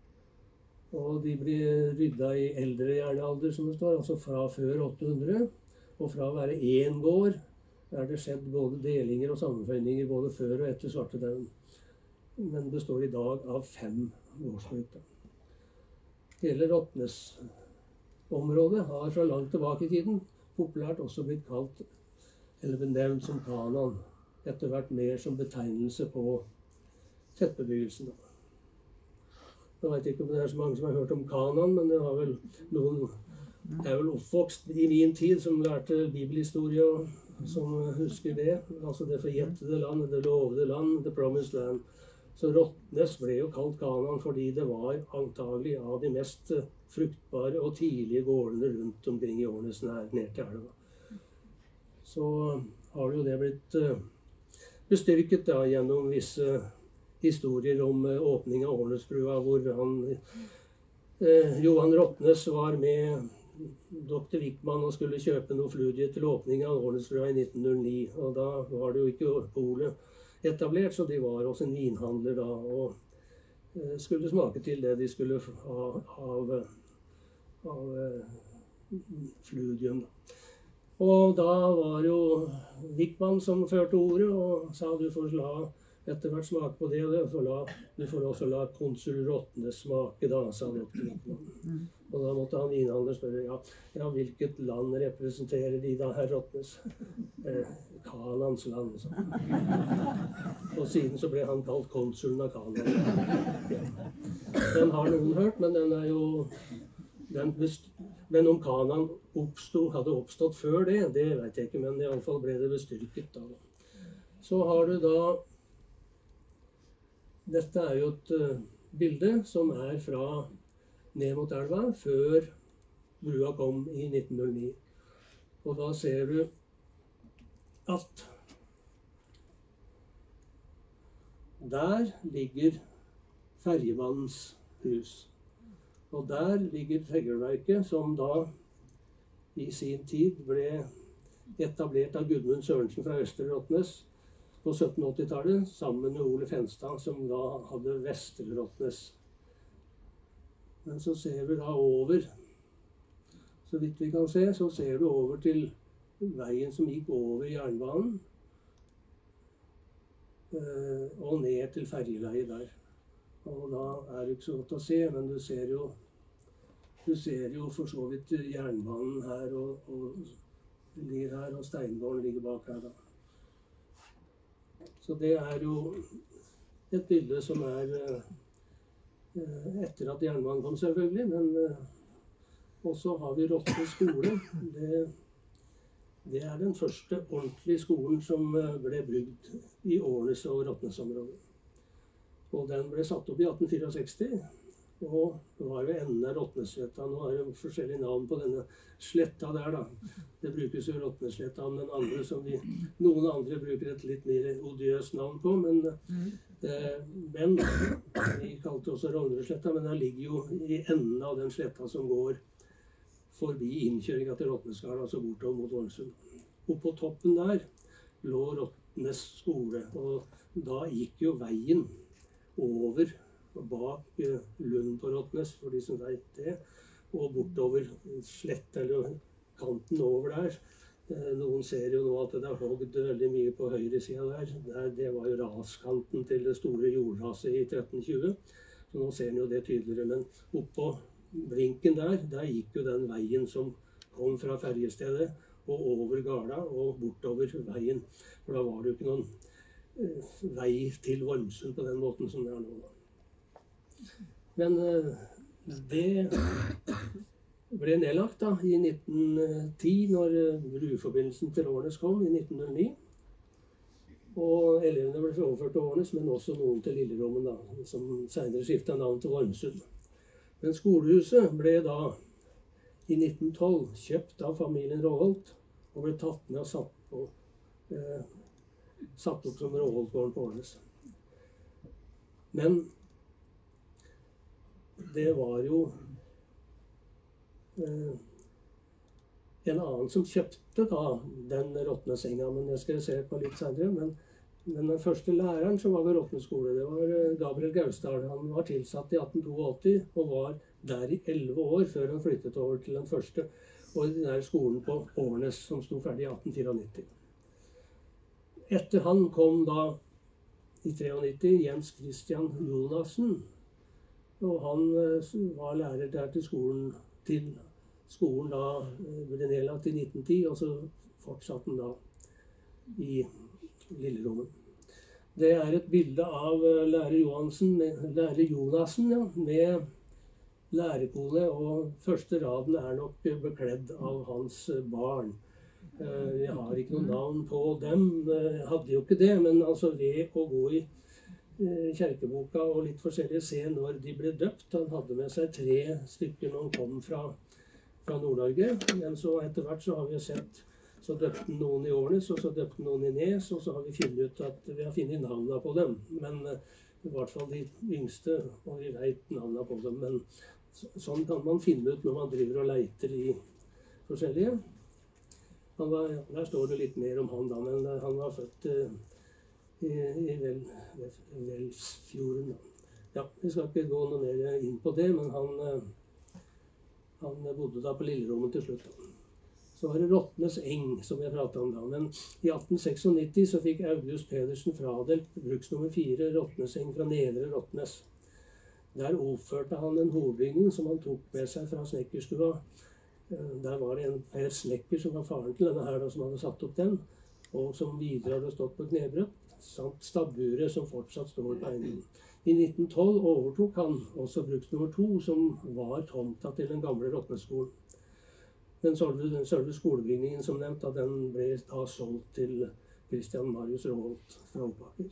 Og de blir rydda i eldre jernalder, som det står, altså fra før åtte hundre. Og fra å være én gård er det skjedd både delinger og sammenføyninger både før og etter svartedauden. Men består i dag av fem gårdsbruk. Hele Rottnes-området har fra langt tilbake i tiden populært også blitt kalt, eller benevnt som Kanan, etter hvert mer som betegnelse på tettbebyggelsen. Jeg vet ikke om det er så mange som har hørt om Kanan, men det var vel noen, jeg er vel oppvokst i min tid som lærte bibelhistorie og som husker det. Altså det forjettede land, det lovede land, the promised land. Så Rottnes ble jo kalt Kanan fordi det var antagelig av de mest fruktbare og tidlige gårdene rundt omkring i Årnes nær ned til elva. Så har jo det blitt bestyrket da gjennom visse historier om åpning av Årnesbrua, hvor han, eh, Johan Rottnes var med doktor Wickman og skulle kjøpe noe fludie til åpning av Årnesbrua i nitten null ni. Og da var det jo ikke polet etablert, så de var også en vinhandler da, og eh, skulle smake til det de skulle ha av, av eh, fludium. Da. Og da var jo Wickman som førte ordet og sa du får la etter hvert smake på det, og det, for la, du får også la konsul Rottnes smake da, sa doktor Wickman. Og da måtte han vinhandler spørre, ja, ja, hvilket land representerer de da, herr Rottnes? Eh, Kanans land, så. Og siden så ble han kalt konsulen av Kanan. Ja. Den har noen hørt, men den er jo, den best, men om Kanan oppstod, hadde oppstått før det, det vet jeg ikke, men i alle fall ble det bestyrket da. Så har du da, dette er jo et uh, bilde som er fra ned mot elva, før brua kom i nitten null ni. Og da ser du at der ligger fergemannens hus. Og der ligger Feggelverket, som da i sin tid ble etablert av Gudmund Sørensen fra Østre Rottnes på sytten åtti-tallet, sammen med Ole Fenstad, som da hadde Vestre Rottnes. Men så ser vi da over, så vidt vi kan se, så ser du over til veien som gikk over jernbanen, og ned til fergeleiet der. Og da er det ikke så godt å se, men du ser jo, du ser jo for så vidt jernbanen her, og, og ligger her, og steingården ligger bak her da. Så det er jo et bilde som er etter at jernbanen kom selvfølgelig, men Og så har vi Rottne skole. Det, det er den første ordentlige skolen som ble bygd i Årnes og Rottnesområdet. Og den ble satt opp i atten sekstifire. Og det var jo enden av Rottnesletta. Nå er det forskjellige navn på denne sletta der, da. Det brukes jo Rottnesletta, men andre som vi, noen andre bruker et litt mer odiøst navn på. Men, eh, men vi kalte det også Rognerudsletta, men den ligger jo i enden av den sletta som går forbi innkjøringa til Rottneskala, altså bortover mot Ålesund. Oppå toppen der lå Rottnes skole, og da gikk jo veien over bak Lund på Rottnes, for de som vet det, og bortover slett, eller kanten over der. Noen ser jo nå at det er hogd veldig mye på høyre sida der. der. Det var jo raskanten til det store jordraset i tretten tjue, så nå ser en jo det tydeligere. Men oppå blinken der, der gikk jo den veien som kom fra ferjestedet, og over Garda og bortover veien. For da var det jo ikke noen eh, vei til Vormsund på den måten som det er nå. Men det ble nedlagt da, i nitten ti, når bruforbindelsen til Årnes kom i nitten null ni. Og elevene ble overført til Årnes, men også noen til Lillerommen, da, som senere skiftet navn til Vormsund. Men skolehuset ble da i nitten tolv kjøpt av familien Råholt, og ble tatt ned og satt, på, eh, satt opp som Råholtgården på Årnes. Men det var jo eh, en annen som kjøpte da den Rottnesenga, men det skal jeg se på litt senere. Men, men den første læreren som var ved Rottne skole, det var Gabriel Gausdal. Han var tilsatt i atten åttito og var der i elleve år før han flyttet over til den første ordinære skolen på Årnes, som sto ferdig i atten nittifire. Etter han kom da i nittini Jens Christian Jonassen. Og han var lærer der til skolen, til skolen da ble nedlagt i nitten ti, og så fortsatte han da i Lillerommen. Det er et bilde av lærer Johansen, lærer Jonassen, ja, med lærerkone, og første raden er nok bekledd av hans barn. Jeg har ikke noe navn på dem, jeg hadde jo ikke det, men altså ved å gå i kjerkeboka og litt forskjellige se når de ble døpt. Han hadde med seg tre stykker når han kom fra, fra Nord-Norge. Men så etter hvert så har vi sett, så døpte noen i Årnes, og så døpte noen i Nes, og så har vi funnet ut at vi har funnet navnene på dem. Men i hvert fall de yngste, og vi vet navnene på dem. Men sånn kan man finne ut når man driver og leiter i forskjellige. Han var, der står det litt mer om han da, men han var født i, i Vel, Velsfjorden. Ja, vi skal ikke gå noe mer inn på det, men han, han bodde da på Lillerommen til slutt. Så var det Rottnes eng, som jeg pratet om da. Men i atten nittiseks så fikk August Pedersen fradelt bruksnummer fire Rottneseng fra Nedre Rottnes. Der oppførte han en hovedbygning som han tok med seg fra snekkerstua. Der var det en Per Snekker som var faren til denne her, da, som hadde satt opp den, og som videre hadde stått på knebrøtt, samt stabburet som fortsatt står på eiendommen. I nitten tolv overtok han også bruksnummer to, som var tomta til den gamle Rottneskolen. Den selve skolebygningen som nevnt, da, den ble da solgt til Christian Marius Råholt fra Oppaker.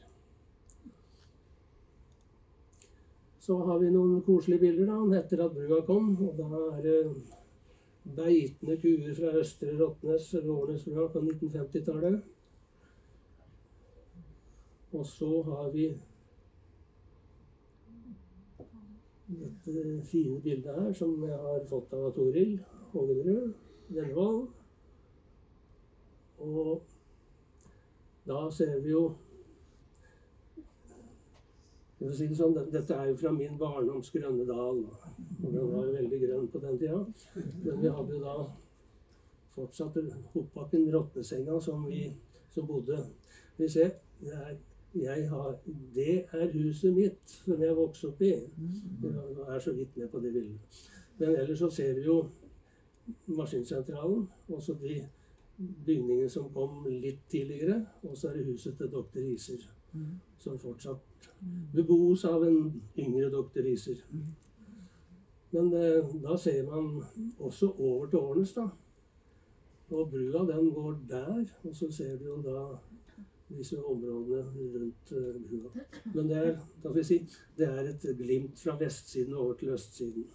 Så har vi noen koselige bilder da, etter at brua kom, og da er det beitende kuer fra Østre Rottnes, Årnesbrua på nitten femti-tallet. Og så har vi dette fine bildet her, som jeg har fått av Toril Hågenrød, Dennevald. Og da ser vi jo, jeg vil si det sånn, dette er jo fra min barndoms grønne dal, og den var jo veldig grønn på den tida. Men vi hadde jo da fortsatt Oppaken Rottnesenga som vi som bodde. Vi ser, det er Jeg har, det er huset mitt som jeg vokste opp i. Jeg er så vidt med på det bildet. Men ellers så ser vi jo maskinsentralen, og så de bygningene som kom litt tidligere, og så er det huset til doktor Riser, som fortsatt bebos av en yngre doktor Riser. Men eh, da ser man også over til Årnes, da. Og brua den går der, og så ser du jo da disse områdene rundt uh, brua. Men det er, da skal vi si, det er et glimt fra vestsiden over til østsiden.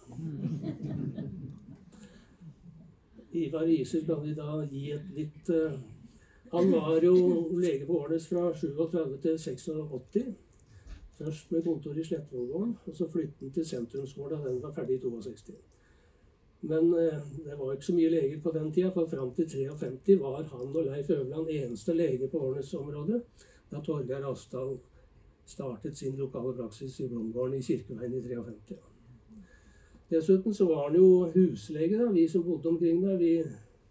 Ivar Riiser kan vi da gi et litt uh, Han var jo lege på Årnes fra syttisju til åttiseks. Først med kontor i Slettvollgården, og så flyttet han til sentrumsgården da den var ferdig i sekstito. Men eh, det var ikke så mye leger på den tida, for fram til femtitre var han og Leif Øverland eneste lege på Årnes-området, da Torgeir Asdal startet sin lokale praksis i Blomgården i Kirkeveien i femtitre. Dessuten så var han jo huslege, da, vi som bodde omkring der. Vi,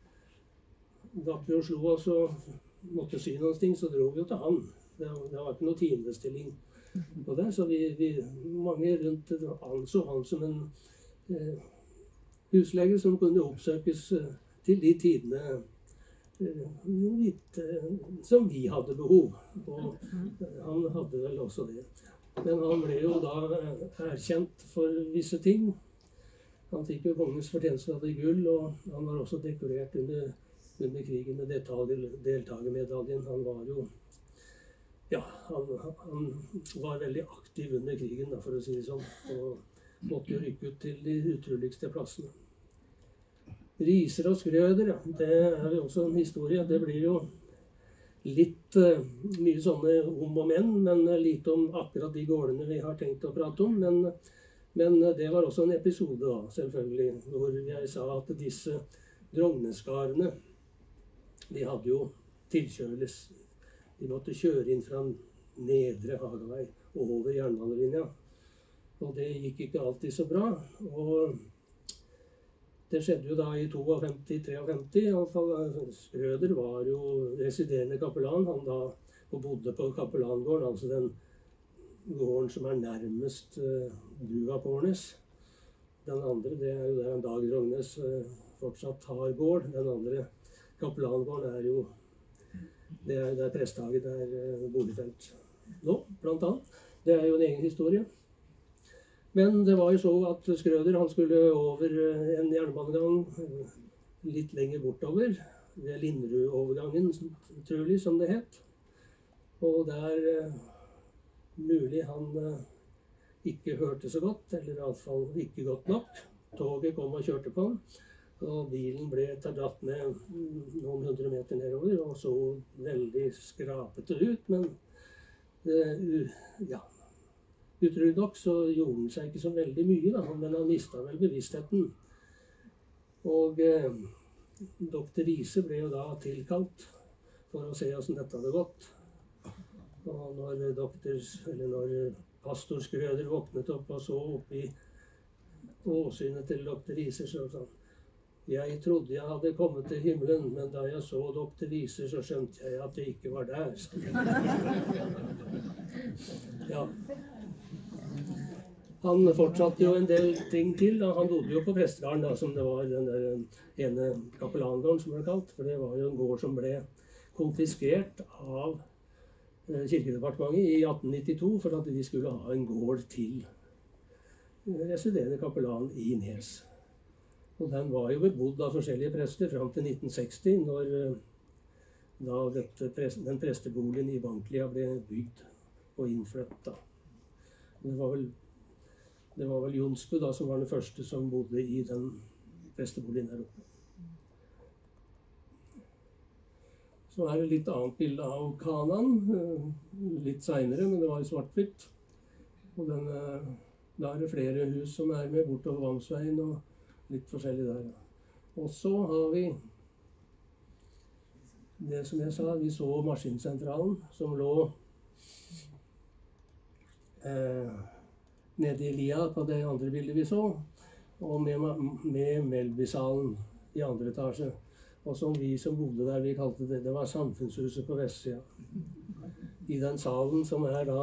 da vi slo oss og måtte sy noen ting, så dro vi jo til han. Det, det var ikke noe timestilling på det, så vi, vi mange rundt anså han som en eh, huslege som kunne oppsøkes uh, til de tidene uh, litt, uh, som vi hadde behov. Og uh, han hadde vel også det. Men han ble jo da uh, erkjent for visse ting. Han fikk jo kongens fortjenstgrad i gull, og han var også dekorert under, under krigen med deltagermedaljen. Han var jo ja, han, han var veldig aktiv under krigen, da, for å si det sånn. Og måtte jo rykke ut til de utroligste plassene. Riiser og Skrøder, ja, det er jo også en historie. Det blir jo litt uh, mye sånne om og men, men lite om akkurat de gårdene vi har tenkt å prate om. Men, men det var også en episode da, selvfølgelig, hvor jeg sa at disse drogneskarene, de hadde jo tilkjøles. De måtte kjøre inn fra nedre Hagavei og over jernbanelinja. Og det gikk ikke alltid så bra. Og det skjedde jo da i femtito til femtitre. I alle fall Skrøder var jo residerende kapellan. Han da og bodde på kapellangården, altså den gården som er nærmest uh, brua på Årnes. Den andre, det er jo der Dag Rognes uh, fortsatt har gård. Den andre kapellangården er jo det er, det er prestehagen, det er uh, boligfelt nå, blant annet. Det er jo en egen historie. Men det var jo så at Skrøder han skulle over en jernbanegang litt lenger bortover, ved Linderud-overgangen, trolig som det het. Og der mulig han ikke hørte så godt, eller i alle fall ikke godt nok. Toget kom og kjørte på han, og bilen ble dratt med noen hundre meter nedover, og så veldig skrapete ut, men ja, utrolig nok så gjorde han seg ikke så veldig mye, da, men han mistet vel bevisstheten. Og eh, doktor Riise ble jo da tilkalt for å se hvordan dette hadde gått. Og når, doktor, eller når pastor Skrøder våknet opp og så opp i åsynet til doktor Riise, så sa han: «Jeg trodde jeg hadde kommet til himmelen, men da jeg så doktor Riise, så skjønte jeg at jeg ikke var der.» Ja. Han fortsatte jo en del ting til. Da. Han bodde jo på Prestegarden, da, som det var den der ene kapellangården som ble kalt. For det var jo en gård som ble konfiskert av eh, Kirkedepartementet i atten nittito for at de skulle ha en gård til residerende kapellan i Nes. Og den var jo bebodd av forskjellige prester fram til nitten seksti, når eh, da dette, den presteboligen i Banklia ble bygd og innflyttet. Det var vel Det var vel Jonsbu da, som var den første som bodde i den presteboligen der oppe. Så er det litt annet bilde av Kanan, litt senere, men det var i svart-hvitt. Og den, da er det flere hus som er med bortover Vamsveien og litt forskjellig der. Og så har vi det som jeg sa, vi så maskinsentralen som lå eh, nede i lia på det andre bildet vi så, og med, med Melbysalen i andre etasje. Og som vi som bodde der, vi kalte det, det var samfunnshuset på vestsida. I den salen som er da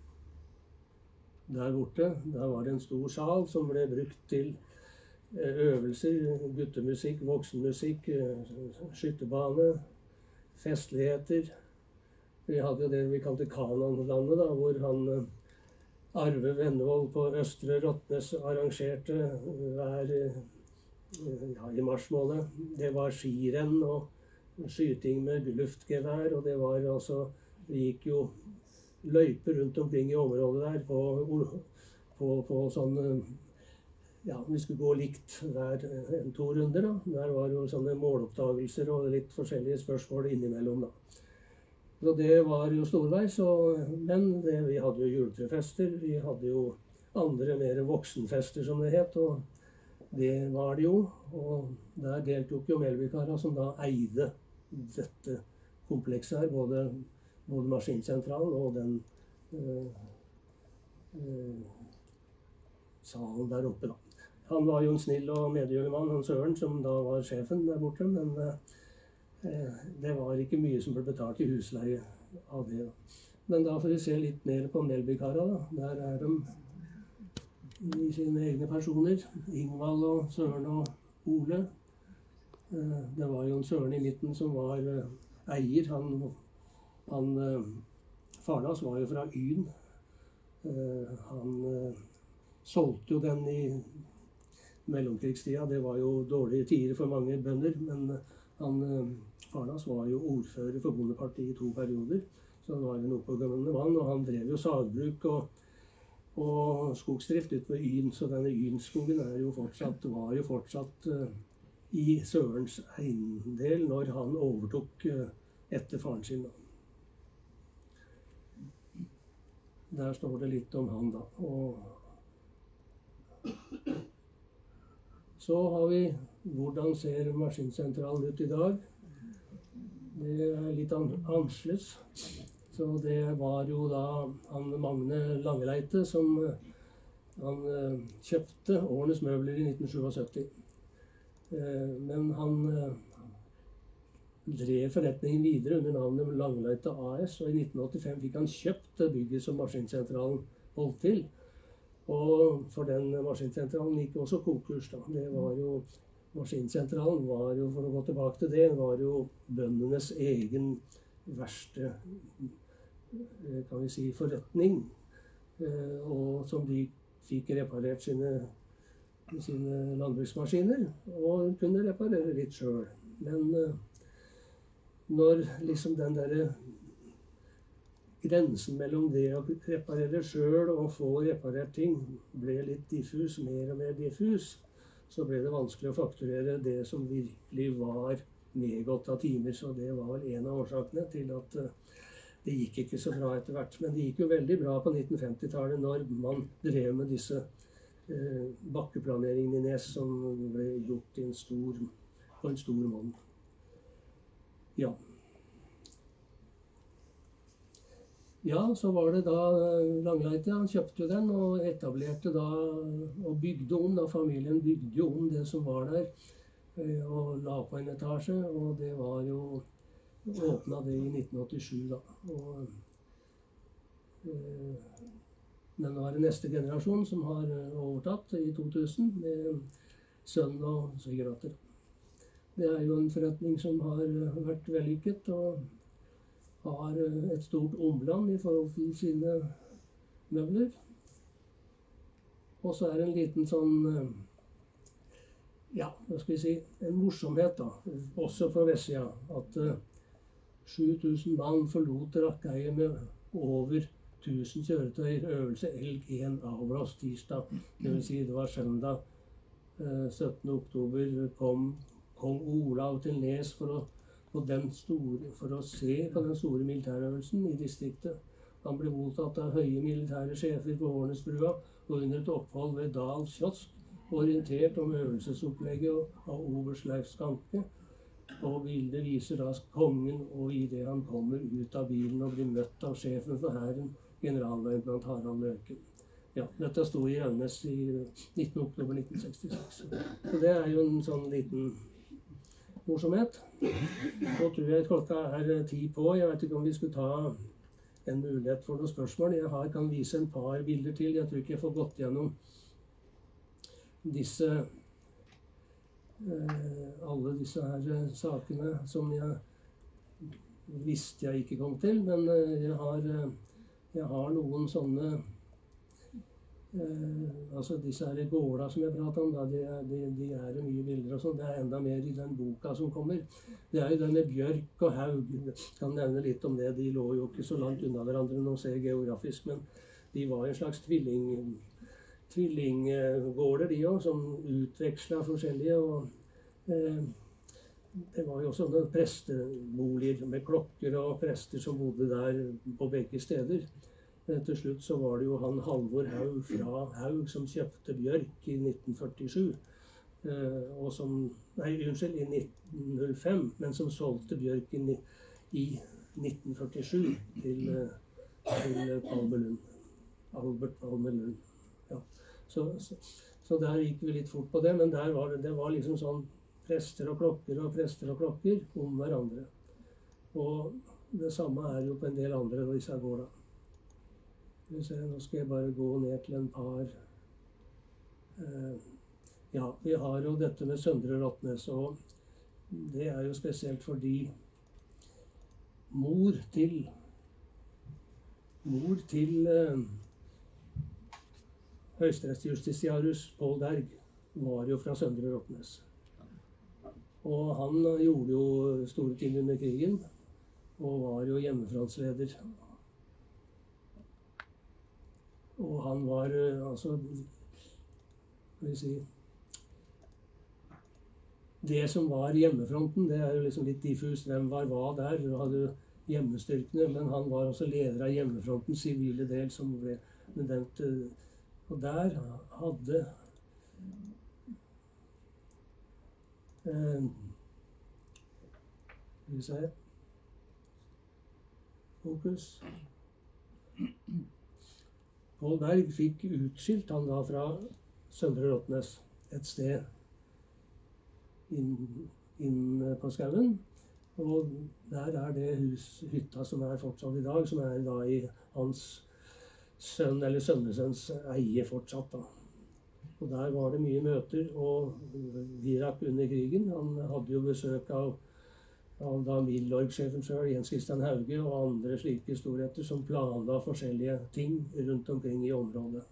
der borte, der var det en stor sal som ble brukt til øvelser, guttemusikk, voksenmusikk, skyttebane, festligheter. Vi hadde jo det vi kalte Kananlandet, da, hvor han Arve Vennevold på Østre Rottnes arrangerte hver ja, i mars måned. Det var skirenn og skyting med luftgevær, og det var altså vi gikk jo løyper rundt omkring i området der på, på, på sånn ja, vi skulle gå likt hver en to runder da. Der var jo sånne måloppdagelser og litt forskjellige spørsmål innimellom da. Så det var jo storveis, og, men det, vi hadde jo juletrefester, vi hadde jo andre mer voksenfester som det het, og det var det jo. Og der deltok jo Melbykara som da eide dette komplekset her, både, både maskinsentralen og den øh, øh, salen der oppe da. Han var jo en snill og medgjørende mann, han Søren, som da var sjefen der borte, men øh, det var ikke mye som ble betalt i husleie av det. Da. Men da får vi se litt mer på Melbykara. Da. Der er de i sine egne personer. Ingvald og Søren og Ole. Det var jo en Søren i midten som var eier. Han, han Farnas var jo fra Yn. Han solgte jo den i mellomkrigstida. Det var jo dårlige tider for mange bønder, men han Farnas var jo ordfører for Bondepartiet i to perioder, så det var en oppegående mann, og han drev jo sagbruk og, og skogsdrift ut ved Yn, så denne Ynskogen er jo fortsatt, var jo fortsatt uh, i Sørens eiendel når han overtok uh, etter faren sin. Da. Der står det litt om han da. Og så har vi hvordan ser maskinsentralen ut i dag. Det er litt annerledes. Så det var jo da han Magne Langeleite som han kjøpte Årnes Møbler i nitten syttisju. Men han drev forretningen videre under navnet Langeleite A S, og i nitten åttifem fikk han kjøpt det bygget som maskinsentralen holdt til. Og for den maskinsentralen gikk også konkurs da. Det var jo Maskinsentralen var jo, for å gå tilbake til det, var jo bøndenes egen verste, kan vi si, forretning. Og som de fikk reparert sine, sine landbruksmaskiner, og kunne reparere litt selv. Men når liksom den der grensen mellom det å reparere selv og få reparert ting ble litt diffus, mer og mer diffus, så ble det vanskelig å fakturere det som virkelig var medgått av timer. Så det var en av årsakene til at det gikk ikke så bra etter hvert. Men det gikk jo veldig bra på nitten femti-tallet når man drev med disse eh, bakkeplaneringene i Nes som ble gjort i en stor, på en stor monn. Ja. Ja, så var det da Langeleite, han kjøpte den og etablerte da, og bygde om, da familien bygde jo om det som var der, og la på en etasje, og det var jo, åpnet det i nitten åttisju da. Og, eh, men det var det neste generasjon som har overtatt i to tusen, med sønn og svigerdatter. Det er jo en forretning som har vært vellykket, og har et stort omland i forhold til sine møbler. Og så er det en liten sånn, ja, hva skal vi si, en morsomhet da, også på vestsida, at uh, sju tusen mann forlot Rakkeiet med over tusen kjøretøyer, øvelse Elg én avblåst tirsdag, det vil si det var søndag uh, syttende oktober, kom kong Olav til Nes for å På den store, for å se på den store militærøvelsen i distriktet. Han ble mottatt av høye militære sjefer på Årnesbrua og under et opphold ved Dals kiosk, orientert om øvelsesopplegget av oberst Leif Skanke. Og bildet viser da kongen, og i det han kommer ut av bilen og blir møtt av sjefen for hæren, generalløytnant Harald Løken. Ja, dette sto i Rønnes i nittende oktober nitten sekstiseks. Så det er jo en sånn liten morsomhet. Nå tror jeg klokka er ti på. Jeg vet ikke om vi skulle ta en mulighet for noen spørsmål. Jeg har, kan vise en par bilder til. Jeg tror ikke jeg får gått gjennom disse eh, alle disse her sakene som jeg visste jeg ikke kom til. Men eh, jeg, har, jeg har noen sånne Eh, altså disse her gårda som jeg pratet om, da, de, er- de, de er jo mye bilder og sånn. Det er enda mer i den boka som kommer. Det er jo denne Bjørk og Haug. Jeg kan nevne litt om det. De lå jo ikke så langt unna hverandre når man ser geografisk, men de var en slags tvilling, tvillinggårder, de òg, som utveksla forskjellige. Og eh, det var jo sånne presteboliger med klokker og prester som bodde der på begge steder. Til slutt så var det jo han Halvor Haug fra Haug som kjøpte Bjørk i nitten førtisju. Eh, og som, nei, unnskyld, i nitten null fem, men som solgte Bjørk i, i nitten førtisju til, til Palme Lund. Albert Palme Lund. Ja. Så, så, så der gikk vi litt fort på det, men der var det, det var liksom sånn prester og klokker og prester og klokker om hverandre. Og det samme er jo på en del andre av disse gårda. Nå skal jeg bare gå ned til en par eh, Ja, vi har jo dette med Søndre Rottnes, og det er jo spesielt fordi mor til mor til eh, høyesterettsjustitiarius Pål Berg var jo fra Søndre Rottnes. Og han gjorde jo store ting under krigen, og var jo hjemmefrontsleder. Og han var altså skal vi si det som var hjemmefronten, det er jo liksom litt diffust. Hvem var hva der? Du hadde hjemmestyrkene, men han var også leder av hjemmefrontens sivile del, som ble nevnt. Og der hadde eh, skal vi se fokus. Pål Berg fikk utskilt han da fra Søndre Rottnes et sted inn, inn på skauen. Og der er det hus, hytta som er fortsatt i dag, som er da i hans sønn eller sønnesønns eie fortsatt da. Og der var det mye møter, og Virak under krigen, han hadde jo besøk av av da Milorg-sjefen selv, Jens Christian Hauge, og andre slike storheter som planla forskjellige ting rundt omkring i området.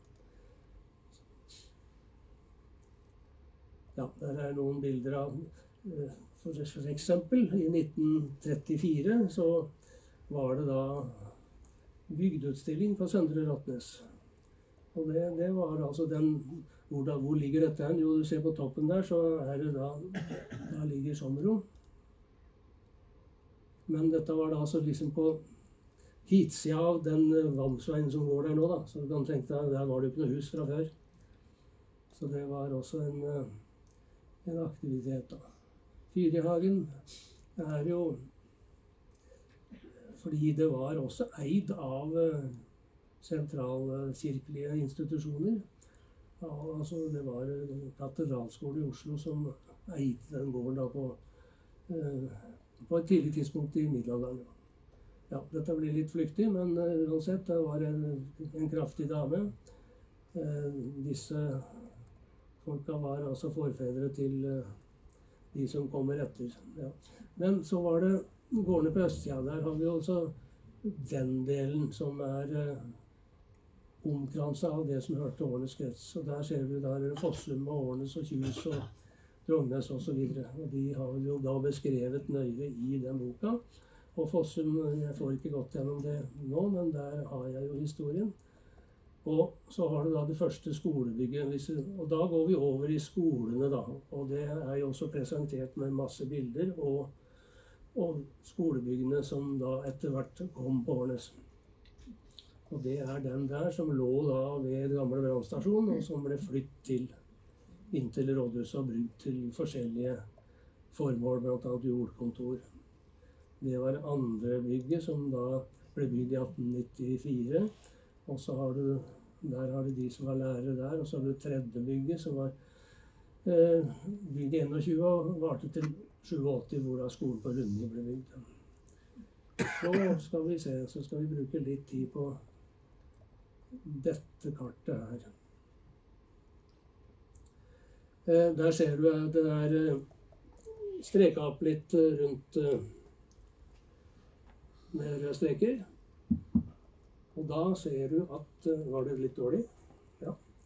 Ja, der er noen bilder av for eksempel i nitten trettifire så var det da bygdeutstilling på Søndre Rottnes. Og det, det var altså den hvor, da, hvor ligger dette hen? Jo, du ser på toppen der, så er det da da ligger Sommero. Men dette var da altså liksom på hitsida av den vannveien som går der nå, da. Så du kan tenke deg, der var det jo ikke noe hus fra før. Så det var også en, en aktivitet da. Fyrihagen er jo, fordi det var også eid av sentralkirkelige institusjoner. Ja, altså det var katedralskole i Oslo som eide den gården da på eh, på et tidlig tidspunkt i middelalderen. Ja, dette blir litt flyktig, men uh, uansett, det var en, en kraftig dame. Uh, disse folka var altså forfedre til uh, de som kommer etter. Ja. Men så var det gårdene på østsida. Der har vi også den delen som er uh, omkranset av det som hørte Årnes krets. Og der ser vi der Fossum og Årnes og Kjus og Drognes og så videre. Og de har jo da beskrevet nøye i den boka. Og Fossum, jeg får ikke gått gjennom det nå, men der har jeg jo historien. Og så har du da det første skolebygget. Og da går vi over i skolene da. Og det er jo også presentert med masse bilder og, og skolebyggene som da etter hvert kom på Årnes. Og det er den der som lå da ved gamle brannstasjonen, og som ble flyttet til inntil rådhuset og brukt til forskjellige formål, blant annet jordkontor. Det var andre bygget som da ble bygd i atten nittifire. Og så har du, der har du de som var lærere der, og så har du tredje bygget som var eh, bygd i enogtjue og varte til åttisju, hvor da skolen på Runde ble bygd. Så skal vi se, så skal vi bruke litt tid på dette kartet her. Der ser du at det er streket opp litt rundt med røde streker. Og da ser du at var det litt dårlig? Ja,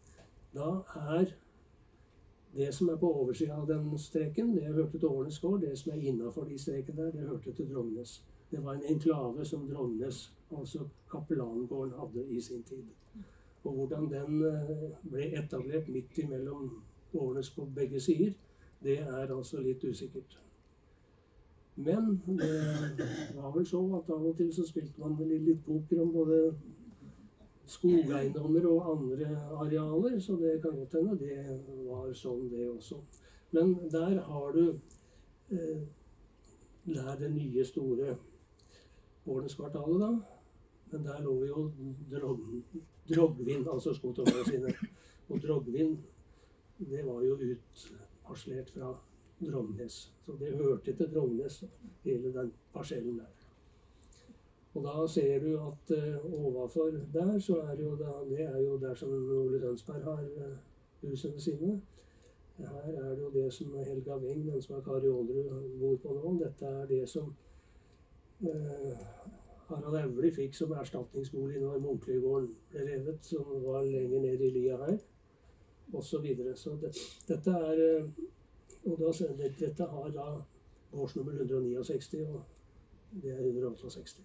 Da er det som er på oversiden av den streken, det hørte til Årnes gård. Det som er innenfor de strekene der, det hørte til Dromnes. Det var en enklave som Dromnes, altså kapellangården, hadde i sin tid. Og hvordan den ble etablert midt imellom Årnes på begge sider, det er altså litt usikkert. Men det var vel så at av og til så spilte man litt poker om både skogeiendommer og andre arealer, så det kan godt hende det var sånn det også. Men der har du eh, der det nye store Årneskvartalet da, men der lå jo drog, Drogvin, altså skotermagasinet. Og Drogvin, det var jo utparslert fra Dromnes. Så det hørte til Dromnes, hele den parsellen der. Og da ser du at uh, overfor der, så er jo da, det er jo der som Ole Rønsberg har uh, husene sine. Her er det jo det som Helga Weng, den som er Kari Aalrud, bor på nå. Dette er det som uh, Harald Auli fikk som erstatningsbolig når Munklegården ble revet, som var lenger ned i lia her, og så videre. Så det, dette er, uh, og da, det, dette har da gårdsnummer ett hundre sekstini, og det er ett hundre sekstiåtte.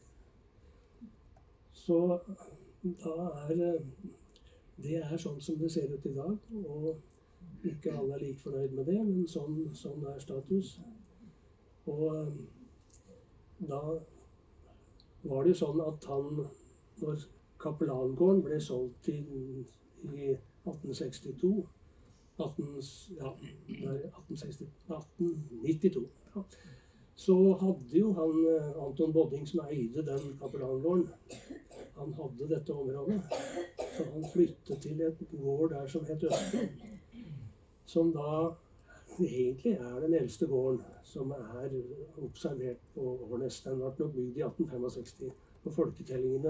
Så da er det er sånn som det ser ut i dag, og ikke alle er like fornøyd med det, men sånn, sånn er status. Og da var det jo sånn at han, når Kapellangården ble solgt i, i atten sekstito, atten, ja, atten seksti, atten nittito, ja, så hadde jo han Anton Bodding, som eide den Kapellangården, han hadde dette området, så han flyttet til et gård der som het Østby, som da egentlig er den eldste gården som er observert på Årnes. Den ble nok bygd i atten sekstifem, og folketellingene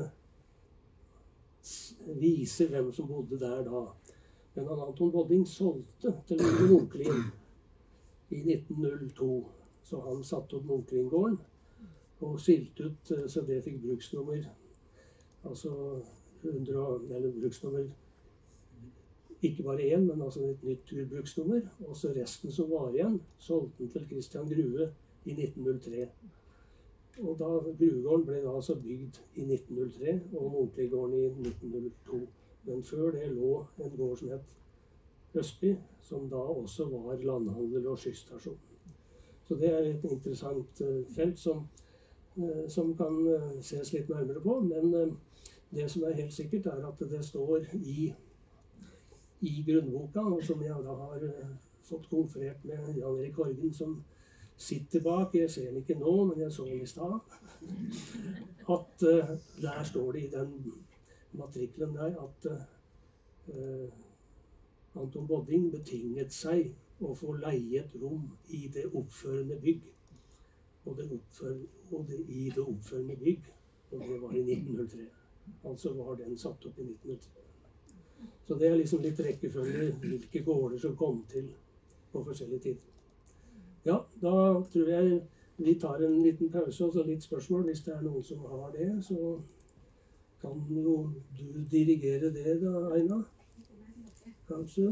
viser hvem som bodde der da. Men han Anton Bodding solgte til Lille Munkelin i nitten null to, så han satte opp Munkelingården og skilte ut, så det fikk bruksnummer. Altså hundre, eller bruksnummer, ikke bare én, men altså et nytt turbruksnummer. Og så resten som var igjen, solgte den til Christian Grue i nitten null tre. Og da Gruegården ble da altså bygd i nitten null tre, og Munklegården i nitten null to. Men før det lå en gård som het Østby, som da også var landhandel og skysstasjon. Så det er et interessant felt som, som kan ses litt nærmere på, men det som er helt sikkert er at det står i, i grunnboka, og som jeg da har fått konferert med Jan Erik Horgen, som sitter bak, jeg ser den ikke nå, men jeg så den i stad, at uh, der står det i den matriklen der at uh, Anton Bodding betinget seg å få leie et rom i det oppførende bygg, og, det oppfør, og det, i det oppførende bygg, og det var i nitten null tre. Altså var den satt opp i nitten null tre. Så det er liksom litt rekkefølge hvilke gårder som kom til på forskjellige tider. Ja, da tror jeg vi tar en liten pause og så litt spørsmål. Hvis det er noen som har det, så kan jo du dirigere det da, Aina. Kanskje.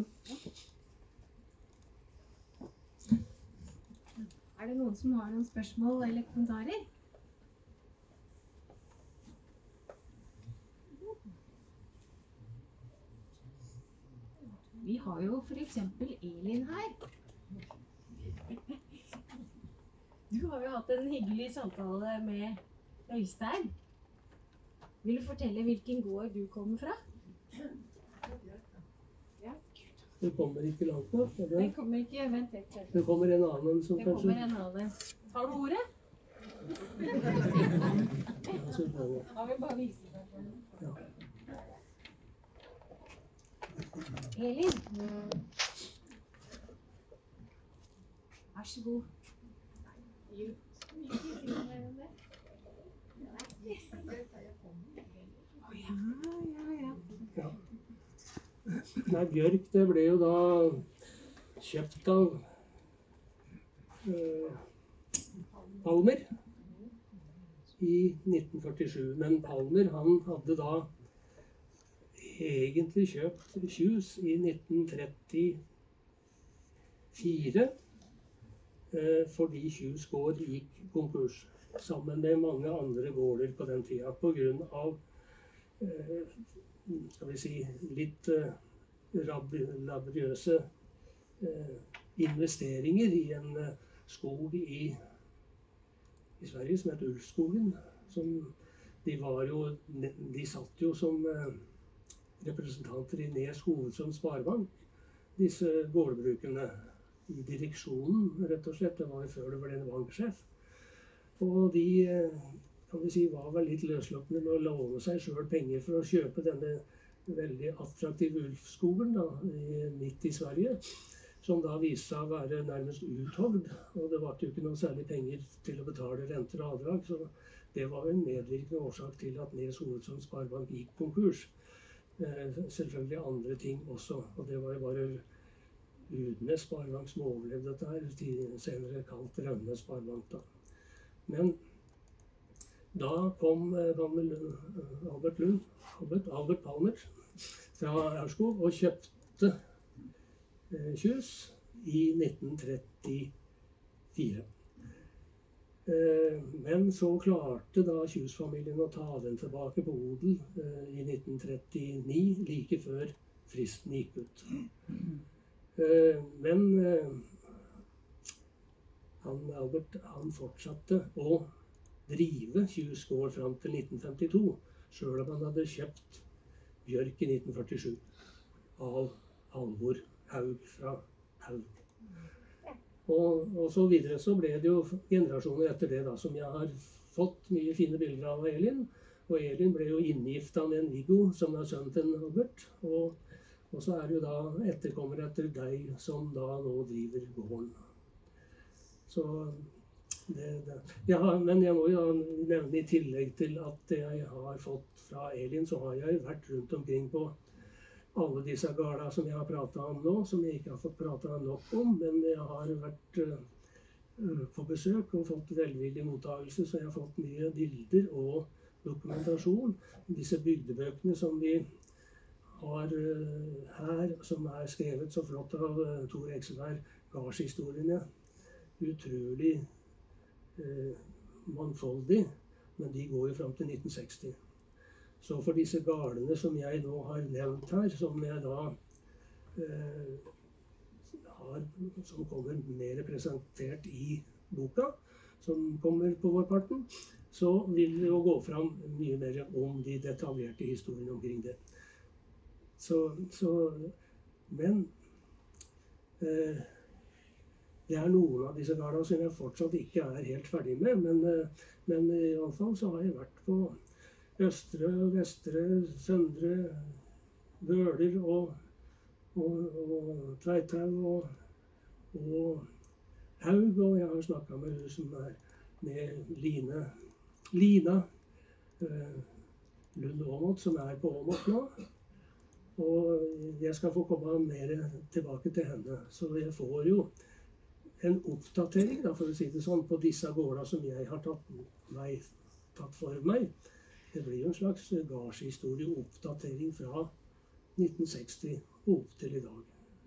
Er det noen som har noen spørsmål eller kommentarer? Vi har jo for eksempel Elin her. Du har jo hatt en hyggelig samtale med Øystein. Vil du fortelle hvilken gård du kommer fra? Ja. Det kommer ikke langt nok. Det kommer ikke, vent litt. Det kommer en annen som det kanskje... Det kommer en annen. Tar du ordet? Ja, så bra. Da vil bare vise deg. Ja. Elin. Vær så god. Jo. Ja, ja, ja. Ja. Nei, bjørk, det ble jo da kjøpt av uh, Palmer i nitten førtisju. Men Palmer, han hadde da egentlig kjøpt Kjus i nitten trettifire eh, fordi Kjus gård gikk konkurs, sammen med mange andre gårder på den tida, på grunn av eh, skal vi si, litt eh, laboriøse eh, investeringer i en eh, skog i, i Sverige som heter Ulfskogen. Som de, var jo, de satt jo som eh, representanter i Nes Hovedsunds Sparebank, disse gårdbrukerne, i direksjonen, rett og slett. Det var før det ble en banksjef. Og de eh, kan vi si, var vel litt løsluppende med å låne seg selv penger for å kjøpe denne veldig attraktive Ulfskogen da, midt i Sverige, som da viste seg å være nærmest uthogd. Og det var jo ikke noe særlig penger til å betale renter og avdrag, så det var en medvirkende årsak til at Nes Hovedsunds Sparebank gikk konkurs. Eh, selvfølgelig andre ting også, og det var jo bare Udnes Sparebank som overlevde dette her, senere kalt Rønne Sparebank da. Men da kom Albert Lund, Albert, Albert Palmer fra Aurskog og kjøpte eh, Kjus i nitten trettifire. Eh, men så klarte da Kjus-familien å ta den tilbake på odel eh, i nitten trettini, like før fristen gikk ut. Eh, men eh, han, Albert han fortsatte å drive Kjus gård fram til nitten femtito, selv om han hadde kjøpt bjørk i nitten førtisju av Halvor Haug fra Haug. Og, og så videre så ble det jo generasjoner etter det da, som jeg har fått mye fine bilder av Elin. Og Elin ble jo inngifta med en Viggo, som er sønnen til Albert. Og, og så er det jo da etterkommer etter deg, som da nå driver gården. Så Det, det. Ja, men jeg må jo nevne i tillegg til at jeg har fått fra Elin, så har jeg vært rundt omkring på alle disse gårdene som jeg har pratet om nå, som jeg ikke har fått pratet nok om, men jeg har vært uh, på besøk og fått velvillig mottagelse, så jeg har fått mye bilder og dokumentasjon. Disse bygdebøkene som vi har uh, her, som er skrevet så flott av uh, Tor Ekseberg, gardshistoriene, utrolig Eh, mangfoldig, men de går jo fram til nitten seksti. Så for disse gårdene som jeg nå har nevnt her, som jeg da eh, har, som kommer mer presentert i boka, som kommer på vårparten, så vil det jo gå fram mye mer om de detaljerte historiene omkring det. Så, så men eh, det er noen av disse gårdene som jeg fortsatt ikke er helt ferdig med, men, men i alle fall så har jeg vært på Østre, Vestre, Søndre, Bøler og, og, og Tveithaug og, og Haug, og jeg har snakket med hun som er med Line, Lina eh, Lund Aamodt, som er på Aamodt nå. Og jeg skal få komme mer tilbake til henne, så jeg får jo en oppdatering, da, for å si det sånn, på disse gårdene som jeg har tatt, meg, tatt for meg. Det blir jo en slags gardshistorie-oppdatering fra nitten seksti opp til i dag.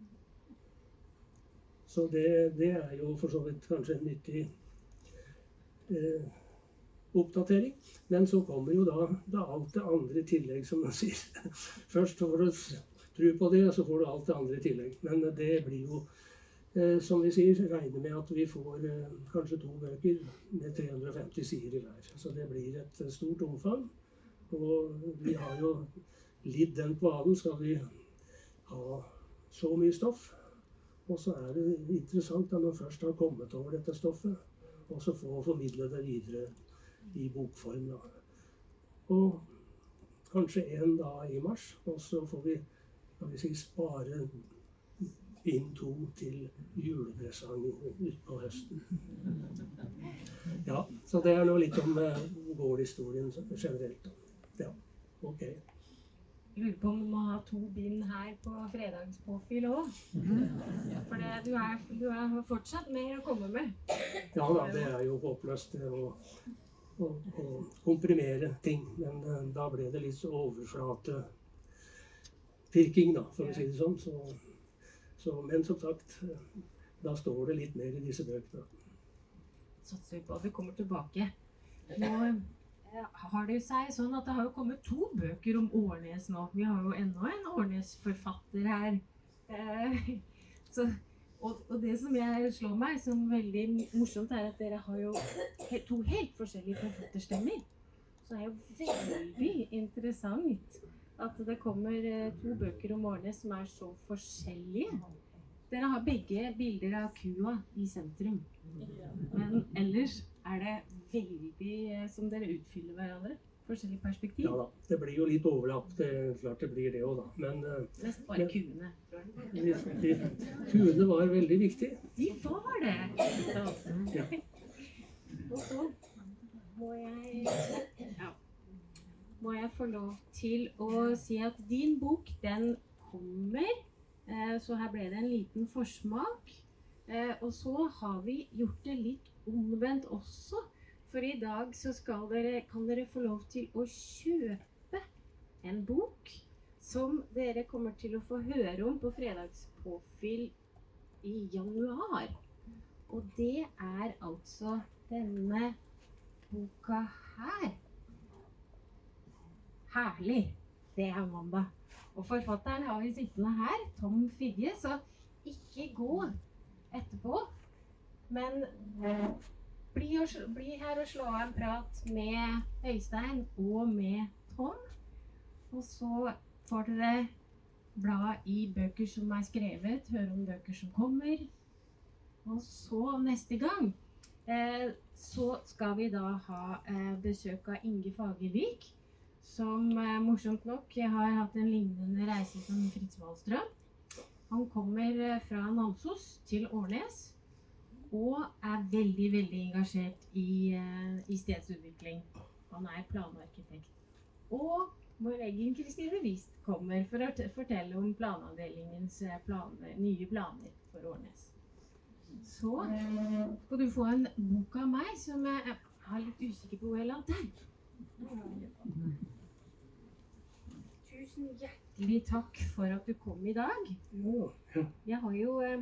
Så det, det er jo for så vidt kanskje en nyttig eh, oppdatering. Men så kommer jo da, da alt det andre i tillegg, som man sier. Først får du tro på det, og så får du alt det andre i tillegg. Men det blir jo Eh, som vi sier, regner med at vi får eh, kanskje to bøker med tre hundre og femti sider i hver. Så det blir et eh, stort omfang. Og vi har jo lidd den kvalen, skal vi ha så mye stoff. Og så er det interessant da man først har kommet over dette stoffet, og så få formidle det videre i bokform. Da. Og kanskje en dag i mars, og så får vi, kan vi si, spare inn to til julepresang utpå høsten. Ja, så det er nå litt om uh, gårdhistorien generelt. Ja, ok. Jeg lurer på om du må ha to bind her på fredagspåfyll også. For det, du, er, du er fortsatt mer å komme med. Ja da, det er jo håpløst å, å, å komprimere ting, men uh, da ble det litt overflate pirking, da, for å si det sånn. Så, så, men som sagt, da står det litt mer i disse bøkene. Satser vi på at vi kommer tilbake. Nå har det jo seg sånn at det har jo kommet to bøker om Årnes nå. Vi har jo enda en Årnes-forfatter her. Eh, så, og, og det som jeg slår meg som veldig morsomt er at dere har jo he- to helt forskjellige forfatterstemmer. Så det er jo veldig interessant at det kommer eh, to bøker om Årnes som er så forskjellige. Dere har begge bilder av kua i sentrum. Men ellers er det veldig eh, som dere utfyller hverandre. Forskjellige perspektiv. Ja da, det blir jo litt overlapp, det er klart det blir det også da. Men eh, Mest bare kuene, tror jeg. de, de, kuene var veldig viktig. De var det! Ja. Og så må jeg, ja, må jeg få lov til å si at din bok, den kommer. Eh, så her ble det en liten forsmak. Eh, og så har vi gjort det litt omvendt også. For i dag så skal dere, kan dere få lov til å kjøpe en bok som dere kommer til å få høre om på fredagspåfyll i januar. Og det er altså denne boka her. Herlig! Det er mandag. Og forfatteren har vi sittende her, Tom Figge, så ikke gå etterpå. Men eh, bli, og, bli her og slå av en prat med Øystein og med Tom. Og så får dere bla i bøker som er skrevet, høre om bøker som kommer. Og så neste gang eh, så skal vi da ha eh, besøk av Inge Fagervik, som eh, morsomt nok har hatt en lignende reise som Fritz Wallstrøm. Han kommer eh, fra Namsos til Årnes, og er veldig, veldig engasjert i, uh, i stedsutvikling. Han er planarkitekt. Og vår egen Kristine Wist kommer for å fortelle om planavdelingens planer, nye planer for Årnes. Så skal du få en bok av meg som jeg er litt usikker på hvor jeg la den. Tusen hjertelig takk for at du kom i dag. Jeg har jo... Uh,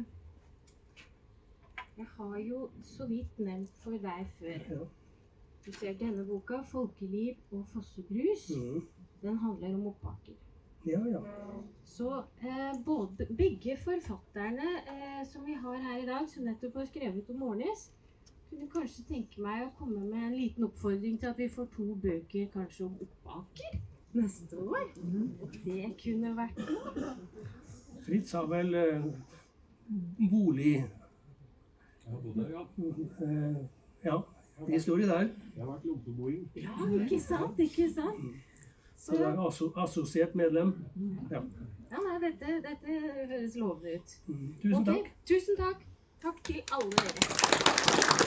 Jeg har jo så vidt nevnt for deg før. Ja. Du ser denne boka, Folkeliv og Fossebrus, Mm. den handler om Oppaker. Ja, ja. Så eh, både, begge forfatterne eh, som vi har her i dag, som nettopp har skrevet om Årnes, kunne kanskje tenke meg å komme med en liten oppfordring til at vi får to bøker kanskje om Oppaker neste år. Det kunne vært noe. Fritz har vel eh, bolig... Jeg har bodd der, ja. Eh, ja, historie der. Jeg har vært lompeboing. Ja, ikke sant, ikke sant? Så det er asso assosiert medlem. Ja. Ja, nei, dette, dette høres lovende ut. Mm. Tusen takk. Ok, tusen takk. Takk til alle dere.